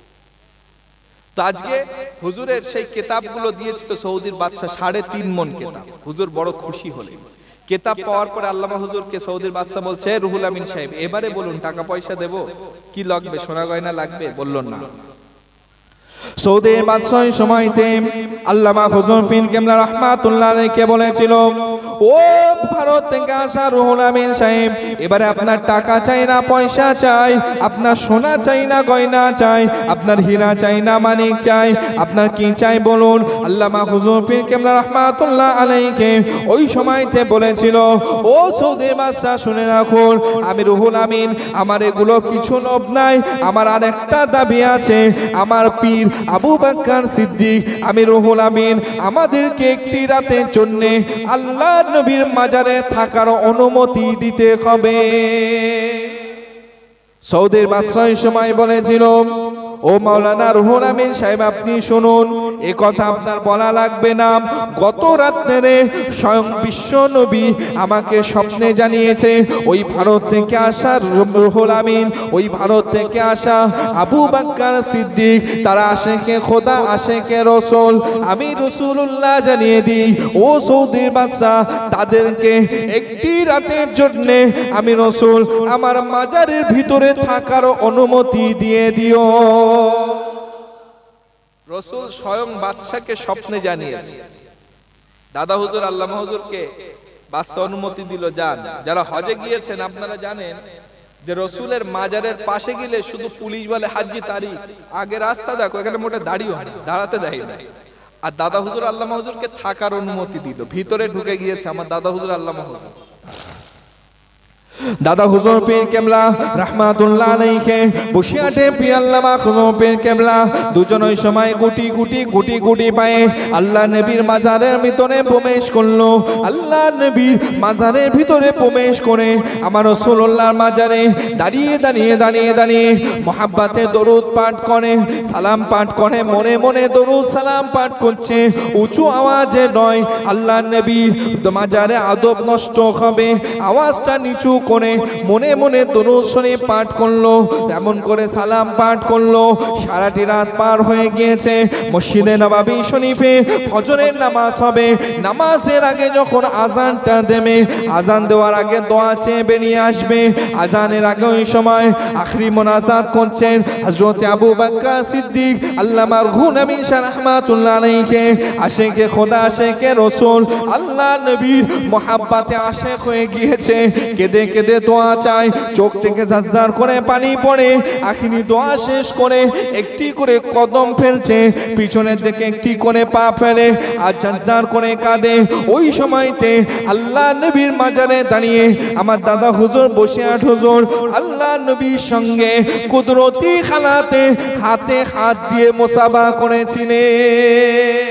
তো আজকে হুজুরের সেই কিতাবগুলো দিয়েছিল সৌদির বাদশা, 3.5 মণ কিতাব। হুজুর বড় খুশি হলেন। কিতাব পাওয়ার পরে আল্লামা হুজুরকে সৌদির বাদশা বলছে, রুহুল আমিন সাহেব এবারে বলুন টাকা পয়সা দেব, কি লাগবে, সোনা গয়না লাগবে? বললেন না। সৌদির বাদশাহ সময়তে আল্লামা হুজুর পীর কেবলা রাহমাতুল্লাহ আলাইহি বলেছিল, ও ভারত থেকে আসা রুহুল আমিন সাহেব, এবারে আপনার টাকা চাই না পয়সা চাই, আপনার সোনা চাই না গয়না চাই, আপনার হীরা চাই না মানিক চাই, আপনার কি চাই বলুন। আল্লামা হুজুর পীর কেবলা রাহমাতুল্লাহ আলাইহি ওই সময়তে বলেছিল, ও সৌদির বাদশাহ শুনে রাখুন, আমি রুহুল আমিন, আমার এগুলো কিছু লোভ নাই, আমার আরেকটা দাবি আছে। আমার পীর আবু বকর সিদ্দিক, আমি রুহুল আমিন, আমাদেরকে একটি রাতের জন্য আল্লাহ নবীর মাজারে থাকার অনুমতি দিতে হবে। সৌদির বাদশাহ সময় বলেছিল, ও মাওলানা রুহুল আমিন সাহেব আপনি শুনুন, এ কথা আপনার বলা লাগবে না। গত রাত্রে স্বয়ং বিশ্ব নবী আমাকে স্বপ্নে জানিয়েছে, ওই ভারত থেকে আসা রুহুল আমিন, ওই ভারত থেকে আসা আবু বকর সিদ্দিক, তারা আশেকে খোদা, আশেকে রসুল। আমি রাসূলুল্লাহ জানিয়ে দিই, ও সৌদির বাদশা, তাদেরকে একটি রাতের জন্য আমি রসুল আমার মাজারের ভিতরে থাকার অনুমতি দিয়ে দিও। রসুল স্বয়ং বাদশাকে স্বপ্নে জানিয়েছে। দাদা হুজুর আল্লামা হুজুরকে বাদশা অনুমতি দিল, যান। যারা হজে গিয়েছেন আপনারা জানেন যে রসুলের মাজারের পাশে গেলে শুধু পুলিশ বলে হাজি তারিখ, আগে রাস্তা দেখো, এখানে মোটে দাঁড়িয়ে হয়, দাঁড়াতে দেয় না। আর দাদা হুজুর আল্লামা হুজুরকে থাকার অনুমতি দিল, ভিতরে ঢুকে গিয়েছে আমার দাদা হুজুর আল্লামা হুজুর। দাদা হুজুর পীর কেবলা রাহমাতুল্লাহ আলাইহি বসিয়াটে পীর আল্লামা হুজুর পীর কেবলা দুজন ওই সময় গুটি গুটি পায়ে আল্লাহ নবীর মাজারের ভিতরে প্রবেশ করলো। আল্লাহ নবীর মাজারের ভিতরে প্রবেশ করে আমার রাসূলুল্লাহর মাজারে দাঁড়িয়ে মুহাব্বতে দরুদ পাঠ করে, সালাম পাঠ করে, মনে মনে দরুদ সালাম পাঠ করছে, উঁচু আওয়াজে নয়। আল্লাহ নবীর মাজারে আদব নষ্ট হবে, আওয়াজটা নিচু করে মনে মনে দরুদ শরীফ পাঠ করলো, তেমন করে সালাম পাঠ করলো। সারাটি রাত পার হয়ে গিয়েছে। মসজিদে নববী শরীফে ফজরের নামাজ হবে। নামাজের আগে যখন আজানটা দেবে, আজান দেওয়ার আগে দোয়া চেয়ে বেরিয়ে আসবে। আজানের আগে ওই সময় আখরি মোনাজাত করছেন হযরত আবু বকর সিদ্দিক আল্লামা রুহুল আমিন রাহমাতুল্লাহ আলাইহি, আশেকে খোদা, আশেকে রাসূল, আল্লাহ নবীর মুহাব্বতে আশেক হয়ে গিয়েছে। কেঁদে কেঁদে কেঁদে দোয়া চায়, চোখ থেকে ঝরঝর করে পানি পড়ে। আখিরি দোয়া শেষ করে একটি করে কদম ফেলছে, পিছনের দিকে একটি করে পা ফেলে আর ঝরঝর করে কাঁদে। ওই সময়তে আল্লাহ নবীর মাজারে দাঁড়িয়ে আমার দাদা হুজুর বসে আট হুজুর আল্লাহ নবীর সঙ্গে কুদরতি হালাতে হাতে হাত দিয়ে মুসাফা করেছিলেন।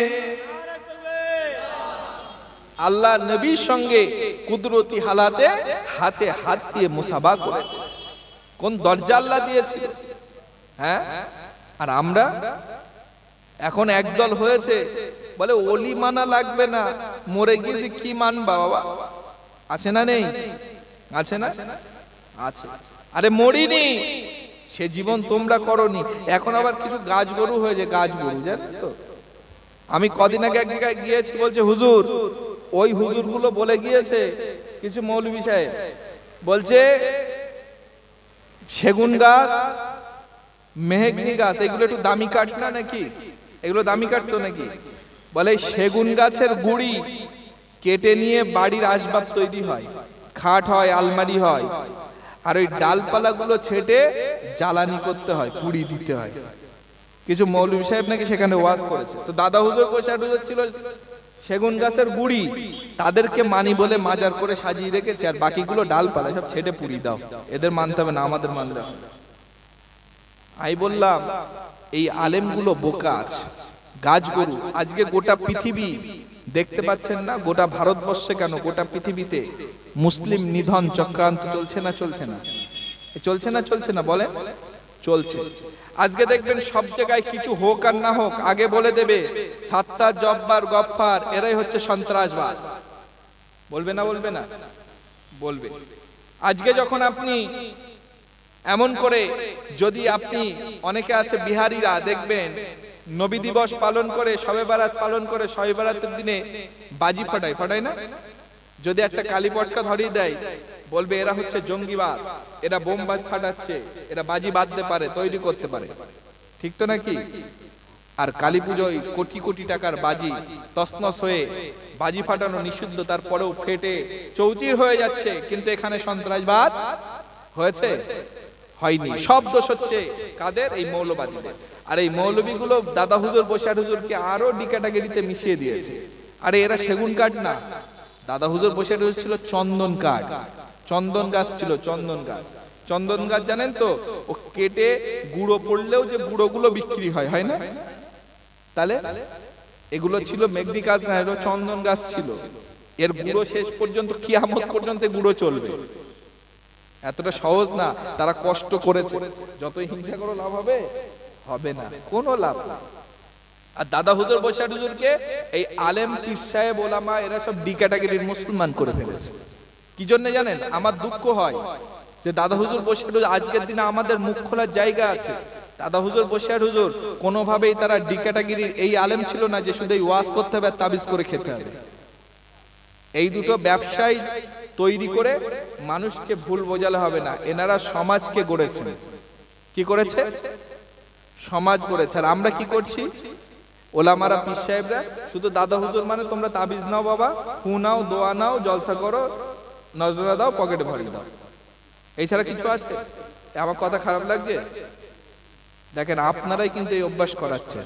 আল্লাহ নবীর সঙ্গে কুদরতি হালাতে হাতে হাত দিয়ে মুসাফা করেছে। কোন দরজা আল্লাহ দিয়েছে? হ্যাঁ, আর আমরা এখন একদল হয়েছে বলে ওলি মানা লাগবে না, মরে গিয়েছে কি মানবা বাবা? আছে না নেই? আছে না? আছে। আরে মরিনি, সে জীবন তোমরা করনি। এখন আবার কিছু গাছ গরু হয়েছে, গাছ গরু জানেন তো। আমি কদিন আগে এক জায়গায় গিয়েছি, বলছে হুজুর, ওই হুজুর গুলো বলে গিয়েছে কিছু মৌলবি সাহেব, বলছে সেগুন গাছ, মেহগনি গাছ এগুলো একটু দামি কাঠ না নাকি? এগুলো দামি কাঠ তো নাকি? বলে সেগুন গাছের গুড়ি কেটে নিয়ে বাড়ির আসবাব তৈরি হয়, খাট হয়, আলমারি হয়। আর ওই ডালপালা গুলো ছেটে জ্বালানি করতে হয়, পুড়ি দিতে হয়। কিছু মৌলবি সাহেব নাকি সেখানে ওয়াজ করেছে। তো দাদা হুজুর বসে ছিল সেগুন গাছের গুড়ি, তাদেরকে মানি বলে মাজার করে সাজিয়ে রেখেছে, আর বাকিগুলো ডালপালা সব ছেটে পুড়ি দাও। এদের মানতে হবে না, আমাদের মানতে হবে। আমি বললাম এই আলেমগুলো বোকা আছে, গাছ গরু। আজকে গোটা পৃথিবী দেখতে পাচ্ছেন না, গোটা ভারতবর্ষে কেন গোটা পৃথিবীতে মুসলিম নিধন চক্রান্ত চলছে না চলছে না? চলছে না চলছে না বলেন? চলছে। আজকে দেখবেন সব জায়গায় কিছু হোক আর না হোক আগে বলে দেবে সাত্তার, জব্বার, গফফার এরাই হচ্ছে সন্ত্রাসবাদ। বলবে না? বলবে না? বলবে। আজকে যখন আপনি এমন করে, যদি আপনি অনেকে আছে বিহারিরা দেখবেন নবী দিবস পালন করে, শবে বারাত পালন করে, শবে বারাতের দিনে বাজি ফাটায় না? যদি একটা কালী পটকা ধরিয়ে দেয়, বলবে এরা হচ্ছে জঙ্গিবাদ, এরা বোম বাজ ফাটাচ্ছে, এরা বাজি বাঁধতে পারে, তৈরি করতে পারে। ঠিক তো নাকি? আর কালী পুজোয় কোটি কোটি টাকার বাজি তছনছ হয়ে বাজি ফাটানো নিষিদ্ধ, তারপরেও ফেটে চৌচির হয়ে যাচ্ছে। কিন্তু এখানে সন্ত্রাসবাদ হয়েছে? হয়নি। সব দোষ হচ্ছে কাদের? এই মৌলবাদীদের। আর এই মৌলবীগুলো দাদা হুজুর বসির হুজুরকে আরো ডি ক্যাটাগরিতে মিশিয়ে দিয়েছে। আরে এরা সেগুন কাঠ না, দাদা হুজুর বসির হুজুর ছিল চন্দন কাঠ, চন্দন গাছ ছিল, চন্দন গাছ। চন্দন গাছ জানেন তো, ও কেটে গুঁড়ো পড়লেও যে গুঁড়োগুলো বিক্রি হয়, হয় না? তাহলে এগুলো ছিল মেঘদি গাছ না, এগুলো চন্দন গাছ ছিল। এর গুঁড়ো শেষ পর্যন্ত কিয়ামত পর্যন্ত গুঁড়ো চলবে। এতটা সহজ না, তারা কষ্ট করেছে। যতই হিংসা করো লাভ হবে? হবে না, কোনো লাভ না। আর দাদা হুজুর বসির হুজুরকে এই আলেম, পীর সাহেব, ওলামা এরা সব ডি ক্যাটাগরির মুসলমান করে ফেলেছে। কি জন্য জানেন? আমার দুঃখ হয় যে দাদা হুজুর বসির হুজুর আজকের দিনে আমাদের মুখ খোলার জায়গা আছে। দাদা হুজুর বসির হুজুর কোনোভাবেই তারা ডি ক্যাটাগরির এই আলেম ছিল না যে শুধু ওয়াজ করতে হবে, তাবিজ করে খেতে হবে। এই দুটো ব্যবসায় তৈরি করে মানুষকে ভুল বোঝালে হবে না। এনারা সমাজকে গড়েছেন। কি করেছে? সমাজ গড়েছে। আর আমরা কি করছি? ওলামারা, পীর সাহেবরা শুধু দাদা হুজুর মানে তোমরা তাবিজ নাও বাবা, ফু নাও, দোয়া নাও, জলসা করো, নজরা দাও, পকেটে ভরিয়ে দাও, এছাড়া কিছু আছে? আমার কথা খারাপ লাগছে? দেখেন, আপনারাই কিন্তু এই অভ্যাস করাচ্ছেন।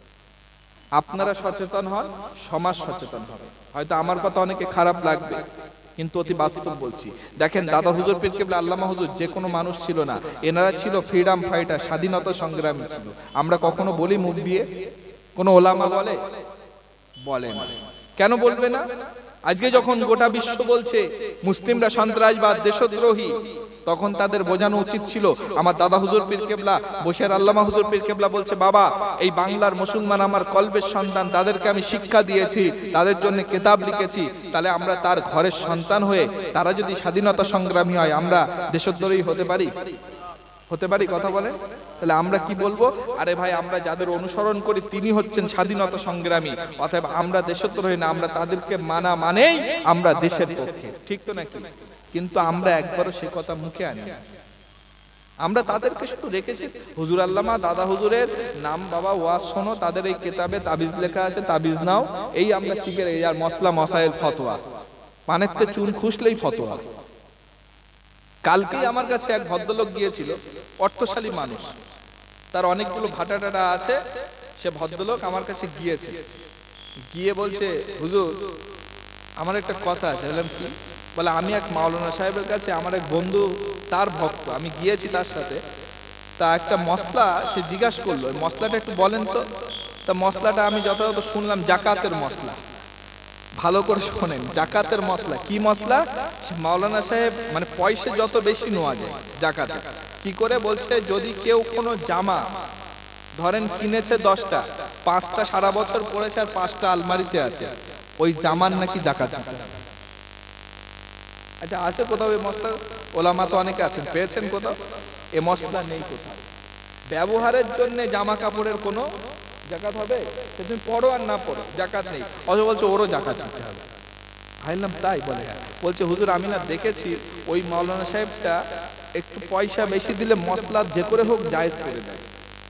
আপনারা সচেতন হন, সমাজ সচেতন হবে। হয়তো আমার কথা অনেকে খারাপ লাগবে, কিন্তু অতি বাস্তব বলছি। দেখেন, দাদা হুজুর পীর কেবলা আল্লামা হুজুর যে কোনো মানুষ ছিল না, এনারা ছিল ফ্রিডম ফাইটার, স্বাধীনতা সংগ্রামী ছিল। আমরা কখনো বলি মুখ দিয়ে? কোন ওলামা বলে? বলে না। কেন বলবে না? আজকে যখন গোটা বিশ্ব বলছে মুসলিমরা সন্ত্রাসবাদ, দেশদ্রোহী, তখন তাদের বোঝানো উচিত ছিল। আমার দাদা হুজুর পীর কেবলা বসির আল্লামা হুজুর পীর কেবলা বলছে, বাবা এই বাংলার মুসলমান আমার কলবের সন্তান, তাদেরকে আমি শিক্ষা দিয়েছি, তাদের জন্য কিতাব লিখেছি। তাহলে আমরা তার ঘরের সন্তান হয়ে তারা যদি স্বাধীনতা সংগ্রামী হয়, আমরা দেশদ্রোহী হতে পারি? হতে পারি? কথা বলেন। তাহলে আমরা কি বলবো? আরে ভাই, আমরা যাদের অনুসরণ করি তিনি হচ্ছেন স্বাধীনতা সংগ্রামী, অতএব আমরা দেশদ্রোহী না, আমরা তাদেরকে মানা মানেই আমরা দেশের পক্ষে। ঠিক তো নাকি? কিন্তু আমরা একবারও সে কথা মুখে আনি না। আমরা তাদেরকে শুধু রেখেছি হুজুর আল্লামা, দাদা হুজুরের নাম, বাবা ওয়াজ শোনো, তাদের এই কিতাবে তাবিজ লেখা আছে, তাবিজ নাও, এই আমরা শিখে রেখে। আর মসলা মসাইল, ফতোয়া, পানেতে চুন খুসলেই ফতোয়া। কালকেই আমার কাছে এক ভদ্রলোক গিয়েছিল, অর্থশালী মানুষ, তার অনেকগুলো ভাটা টাটা আছে। সে ভদ্রলোক আমার কাছে গিয়েছে, গিয়ে বলছে হুজুর আমার একটা কথা আছে। বললাম কি? বলে আমি এক মাওলানা সাহেবের কাছে, আমার এক বন্ধু তার ভক্ত, আমি গিয়েছি তার সাথে। তা একটা মশলা সে জিজ্ঞাসা করলো, ওই মশলাটা একটু বলেন তো। তা মশলাটা আমি যথাযথ শুনলাম জাকাতের মশলা। ভালো করে শোনেন, জাকাতের মশলা। কি মশলা? মাওলানা সাহেব মানে পয়সা যত বেশি নেওয়া যায় জাকাতে। কি করে? বলছে যদি কেউ কোনো জামা ধরেন কিনেছে 10টা, 5টা সারা বছর পরেছে আর 5টা আলমারিতে আছে, ওই জামার নাকি জাকাত দিতে হবে। আচ্ছা আছে কোথাও এই মশলা? ওলামা তো অনেকে আছেন, পেয়েছেন কোথাও? এ মশলা নেই কোথাও। ব্যবহারের জন্য জামা কাপড়ের কোনো জাকাত হবে? সে তুমি পড়ো আর না পড়ো, জাকাত নেই। অথচ বলছে ওরও জাকাত দিতে হবে। ভাবলাম তাই? বলে হ্যাঁ। বলছে হুজুর আমি না দেখেছি ওই মাওলানা সাহেবটা একটু পয়সা বেশি দিলে মশলা যে করে হোক জায়েজ করে দেয়,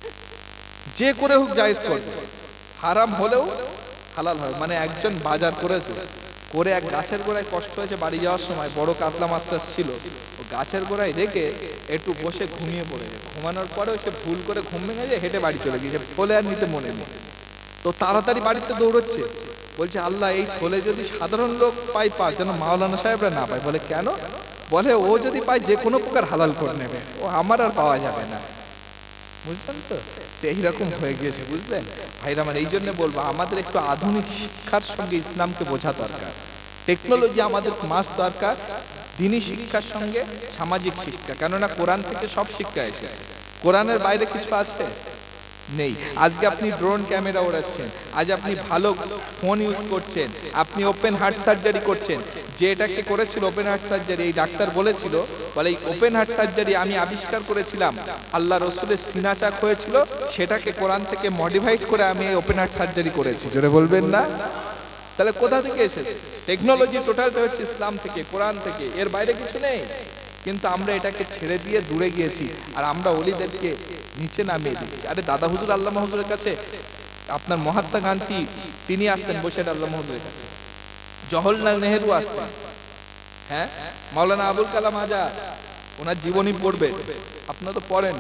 যে করে হোক জায়েজ করবে, হারাম হলেও হালাল হয়। মানে একজন বাজার করেছে, করে এক গাছের গোড়ায়, কষ্ট হয়েছে বাড়ি যাওয়ার সময়, বড় কাতলা মাছটা ছিল, ও গাছের গোড়ায় রেখে একটু বসে ঘুমিয়ে পড়েছে। ঘুমানোর পরেও সে ভুল করে ঘুম ভেঙে যায়, হেঁটে বাড়ি চলে গিয়েছে, ফলে আর নিতে মনে নেই। তো তাড়াতাড়ি বাড়িতে দৌড়চ্ছে, বলছে আল্লাহ এই থলে যদি সাধারণ লোক পাই পাক, যেন মাওলানা সাহেবরা না পায়। বলে কেন? বলে ও যদি পায় যে কোনো প্রকার হালাল করে নেবে, ও আমার আর পাওয়া যাবে না। বুঝছেন তো? এইরকম হয়ে গিয়েছে, বুঝলেন ভাইরা আমার? এই জন্য বলবো আমাদের একটু আধুনিক শিক্ষার সঙ্গে ইসলামকে বোঝা দরকার। টেকনোলজি আমাদের মাস্ট দরকার, দিনই শিক্ষার সঙ্গে সামাজিক শিক্ষা। কেননা কোরআন থেকে সব শিক্ষা এসেছে, কোরআনের বাইরে কিছু আছে নেই। আজকে আপনি ড্রোন ক্যামেরা ওড়াচ্ছেন, আজ আপনি ভালো ফোন ইউজ করছেন, আপনি ওপেন হার্ট সার্জারি করছেন। যে এটাকে করেছিল ওপেন হার্ট সার্জারি, এই ডাক্তার বলেছিল, বলে এই ওপেন হার্ট সার্জারি আমি আবিষ্কার করেছিলাম, আল্লাহ রসুলের সিনা চাক হয়েছিল, সেটাকে কোরআন থেকে মডিফাইড করে আমি এই ওপেন হার্ট সার্জারি করেছি। জোরে বলবেন না? তাহলে কোথা থেকে এসেছে? টেকনোলজি টোটালটা হচ্ছে ইসলাম থেকে, কোরআন থেকে, এর বাইরে কিছু নেই। কিন্তু আমরা এটাকে ছেড়ে দিয়ে দূরে গিয়েছি, আর আমরা ওলিদেরকে নিচে নামিয়ে দিচ্ছি। আরে দাদা হুজুর আল্লামা হুজুরের কাছে আপনার মহাত্মা গান্ধী তিনি আসতেন বসে আল্লামা হুজুরের কাছে, জওহরলাল নেহেরু আসতেন, হ্যাঁ, মাওলানা আবুল কালাম আজাদ, ওনার জীবনী পড়বে, আপনারা তো পড়েন,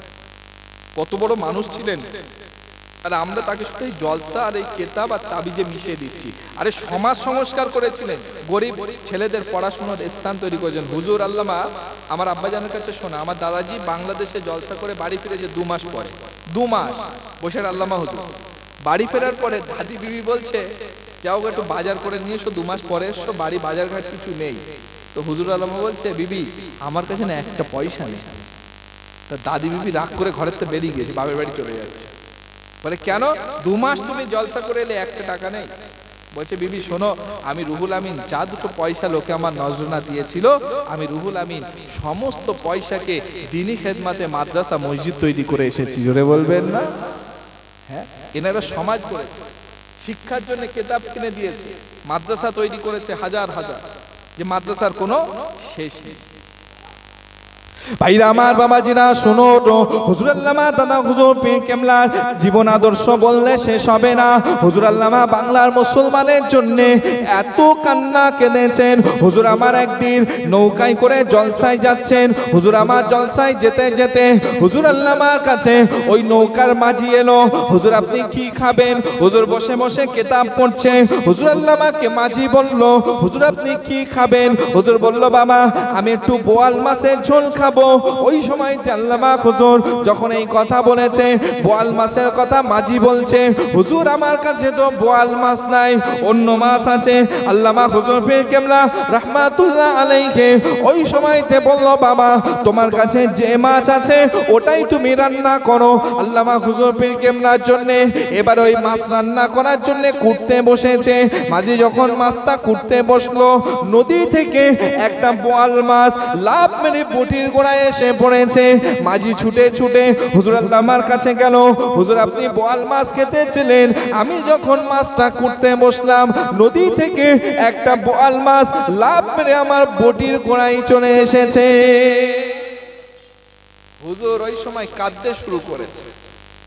কত বড় মানুষ ছিলেন। আর আমরা তাকে শুধু এই জলসা আর এই কেতাব আর তাবিজে মিশিয়ে দিচ্ছি। আরে সমাজ সংস্কার করেছিলেন, গরিব ছেলেদের পড়াশোনার স্থান তৈরি করেছেন। হুজুর আল্লামা আমার আব্বাজানের কাছে শোনা, আমার দাদাজি বাংলাদেশে জলসা করে বাড়ি ফিরেছে 2 মাস পরে, 2 মাস বসে আল্লামা হুজুর। বাড়ি ফেরার পরে দাদি বিবি বলছে যাও একটু বাজার করে নিয়ে এসো, 2 মাস পরে এসো, বাড়ি বাজার ঘাট কিছু নেই। তো হুজুর আল্লামা বলছে বিবি আমার কাছে না একটা পয়সা নেই। তা দাদি বিবি রাগ করে ঘরের থেকে বেরিয়ে গিয়েছে, বাবার বাড়ি চলে যাচ্ছে। বলে কেন? 2 মাস তুমি জলসা করে এলে, একটা টাকা নেই। বলছে বিবি শোনো, আমি রুহুল আমিন যা দুটো পয়সা লোকে আমার নজরানা দিয়েছিল, আমি রুহুল আমিন সমস্ত পয়সাকে দিনী খেদমাতে মাদ্রাসা মসজিদ তৈরি করে এসেছি। জোরে বলবেন না? হ্যাঁ, এনারা সমাজ করেছে, শিক্ষার জন্য কেতাব কিনে দিয়েছে, মাদ্রাসা তৈরি করেছে হাজার হাজার, যে মাদ্রাসার কোনো শেষ নেই। ভাইরা আমার, বাবাজিরা শোনো, হুজুর আল্লামা দাদা হুজুর পীর কেবলার জীবন আদর্শ বললে শেষ হবে না। হুজুর আল্লামা বাংলার মুসলমানের জন্য এত কান্না কেঁদেছেন। হুজুর আমার একদিন নৌকায় করে জলসায় যাচ্ছেন, হুজুর আমার জলসায় যেতে যেতে হুজুর আল্লামার কাছে ওই নৌকার মাঝি এলো। হুজুর আপনি কি খাবেন? হুজুর বসে বসে কেতাব পড়ছে। হুজুর আল্লামাকে মাঝি বলল হুজুর আপনি কি খাবেন? হুজুর বলল বাবা আমি একটু বোয়াল মাছের ঝোল খাবো। ওই সময় আল্লামা হুজুর যখন এই কথা বলেছে, বোয়াল মাছের কথা মাঝি বলছে, হুজুর আমার কাছে তো বোয়াল মাছ নাই, অন্য মাছ আছে। আল্লামা হুজুর পীর কেবলা রাহমাতুল্লাহ আলাইহি ওই সময়তে বলল বাবা তোমার কাছে যে মাছ আছে ওটাই তুমি রান্না করো। আল্লামা হুজুর পীর কেবলার জন্য এবার ওই মাছ রান্না করার জন্য কুটতে বসেছে। মাঝি যখন মাছটা কুটতে বসলো, নদী থেকে একটা বোয়াল মাছ লাফ মেরে বটির গোড়ায় এসে পড়েছে। মাঝি ছুটে ছুটে হুজুর আল্লামার কাছে গেল, হুজুর আপনি বোয়াল মাছ খেতে ছিলেন, আমি যখন মাছটা কুটতে বসলাম নদী থেকে একটা বোয়াল মাছ লাফ মেরে আমার বটির গোড়ায় চলে এসেছে। হুজুর ওই সময় কাঁদতে শুরু করেছে।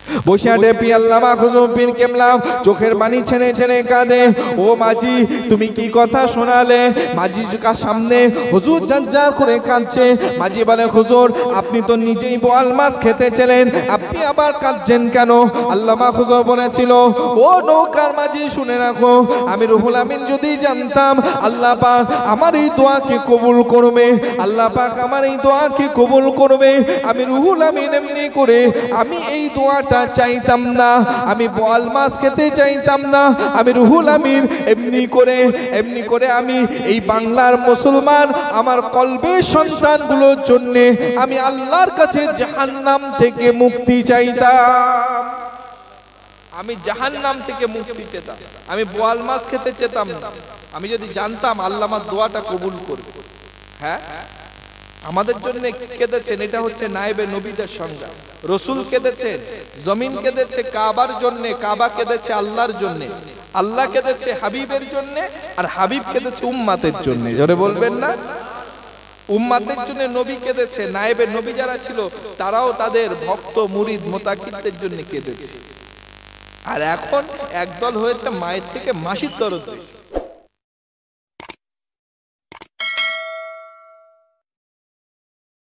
বসে আডেপি আল্লামা খুজুম পীর কেবলা চোখের পানি ছেড়ে ছেড়ে কাঁদে। ও মাঝি তুমি কি কথা শোনালে? মাঝির সামনে হুজুর জাজ্জার করে কাঁদছে। মাঝি বলে হুজুর আপনি তো নিজেই বোয়াল মাছ খেতে ছিলেন, আপনি আবার কাঁদছেন কেন? আল্লামা খুজুর বলেছিল, ও নৌকার মাঝি শুনে রাখো, আমি রুহুল আমিন যদি জানতাম আল্লাহ পাক আমার এই দোয়াকে কবুল করবে, আল্লাহ পাক আমার এই দোয়াকে কবুল করবে, আমি রুহুল আমিন এমনি করে আমি এই দোয়াটা চাইতাম না, আমি বোয়াল মাছ খেতে চাইতাম না, আমি রুহুল আমিন এমনি করে আমি এই বাংলার মুসলমান আমার কলবের সন্তানগুলোর জন্য আমি আল্লাহর কাছে জাহান্নাম থেকে মুক্তি চাইতাম, আমি জাহান্নাম থেকে মুক্তি চেতাম, আমি বোয়াল মাছ খেতে চেতাম না, আমি যদি জানতাম আল্লাহ আমার দোয়াটা কবুল করবে। হ্যাঁ, আমাদের জন্য কেঁদেছেন, এটা হচ্ছে নায়েবে নবীদের সংজ্ঞা। রসুল কেঁদেছেন, জমিন কেঁদেছে কাবার জন্য, কাবা কেঁদেছে আল্লাহর জন্য, আল্লাহ কেঁদেছে হাবিবের জন্য, আর হাবিব কেঁদেছে উম্মাতের জন্য। জোরে বলবেন না? উম্মাতের জন্য নবী কেঁদেছে, নায়েবে নবী যারা ছিল তারাও তাদের ভক্ত মুরিদ মোতাকিদের জন্য কেঁদেছে। আর এখন একদল হয়েছে মায়ের থেকে মাসির দরদ বেশি।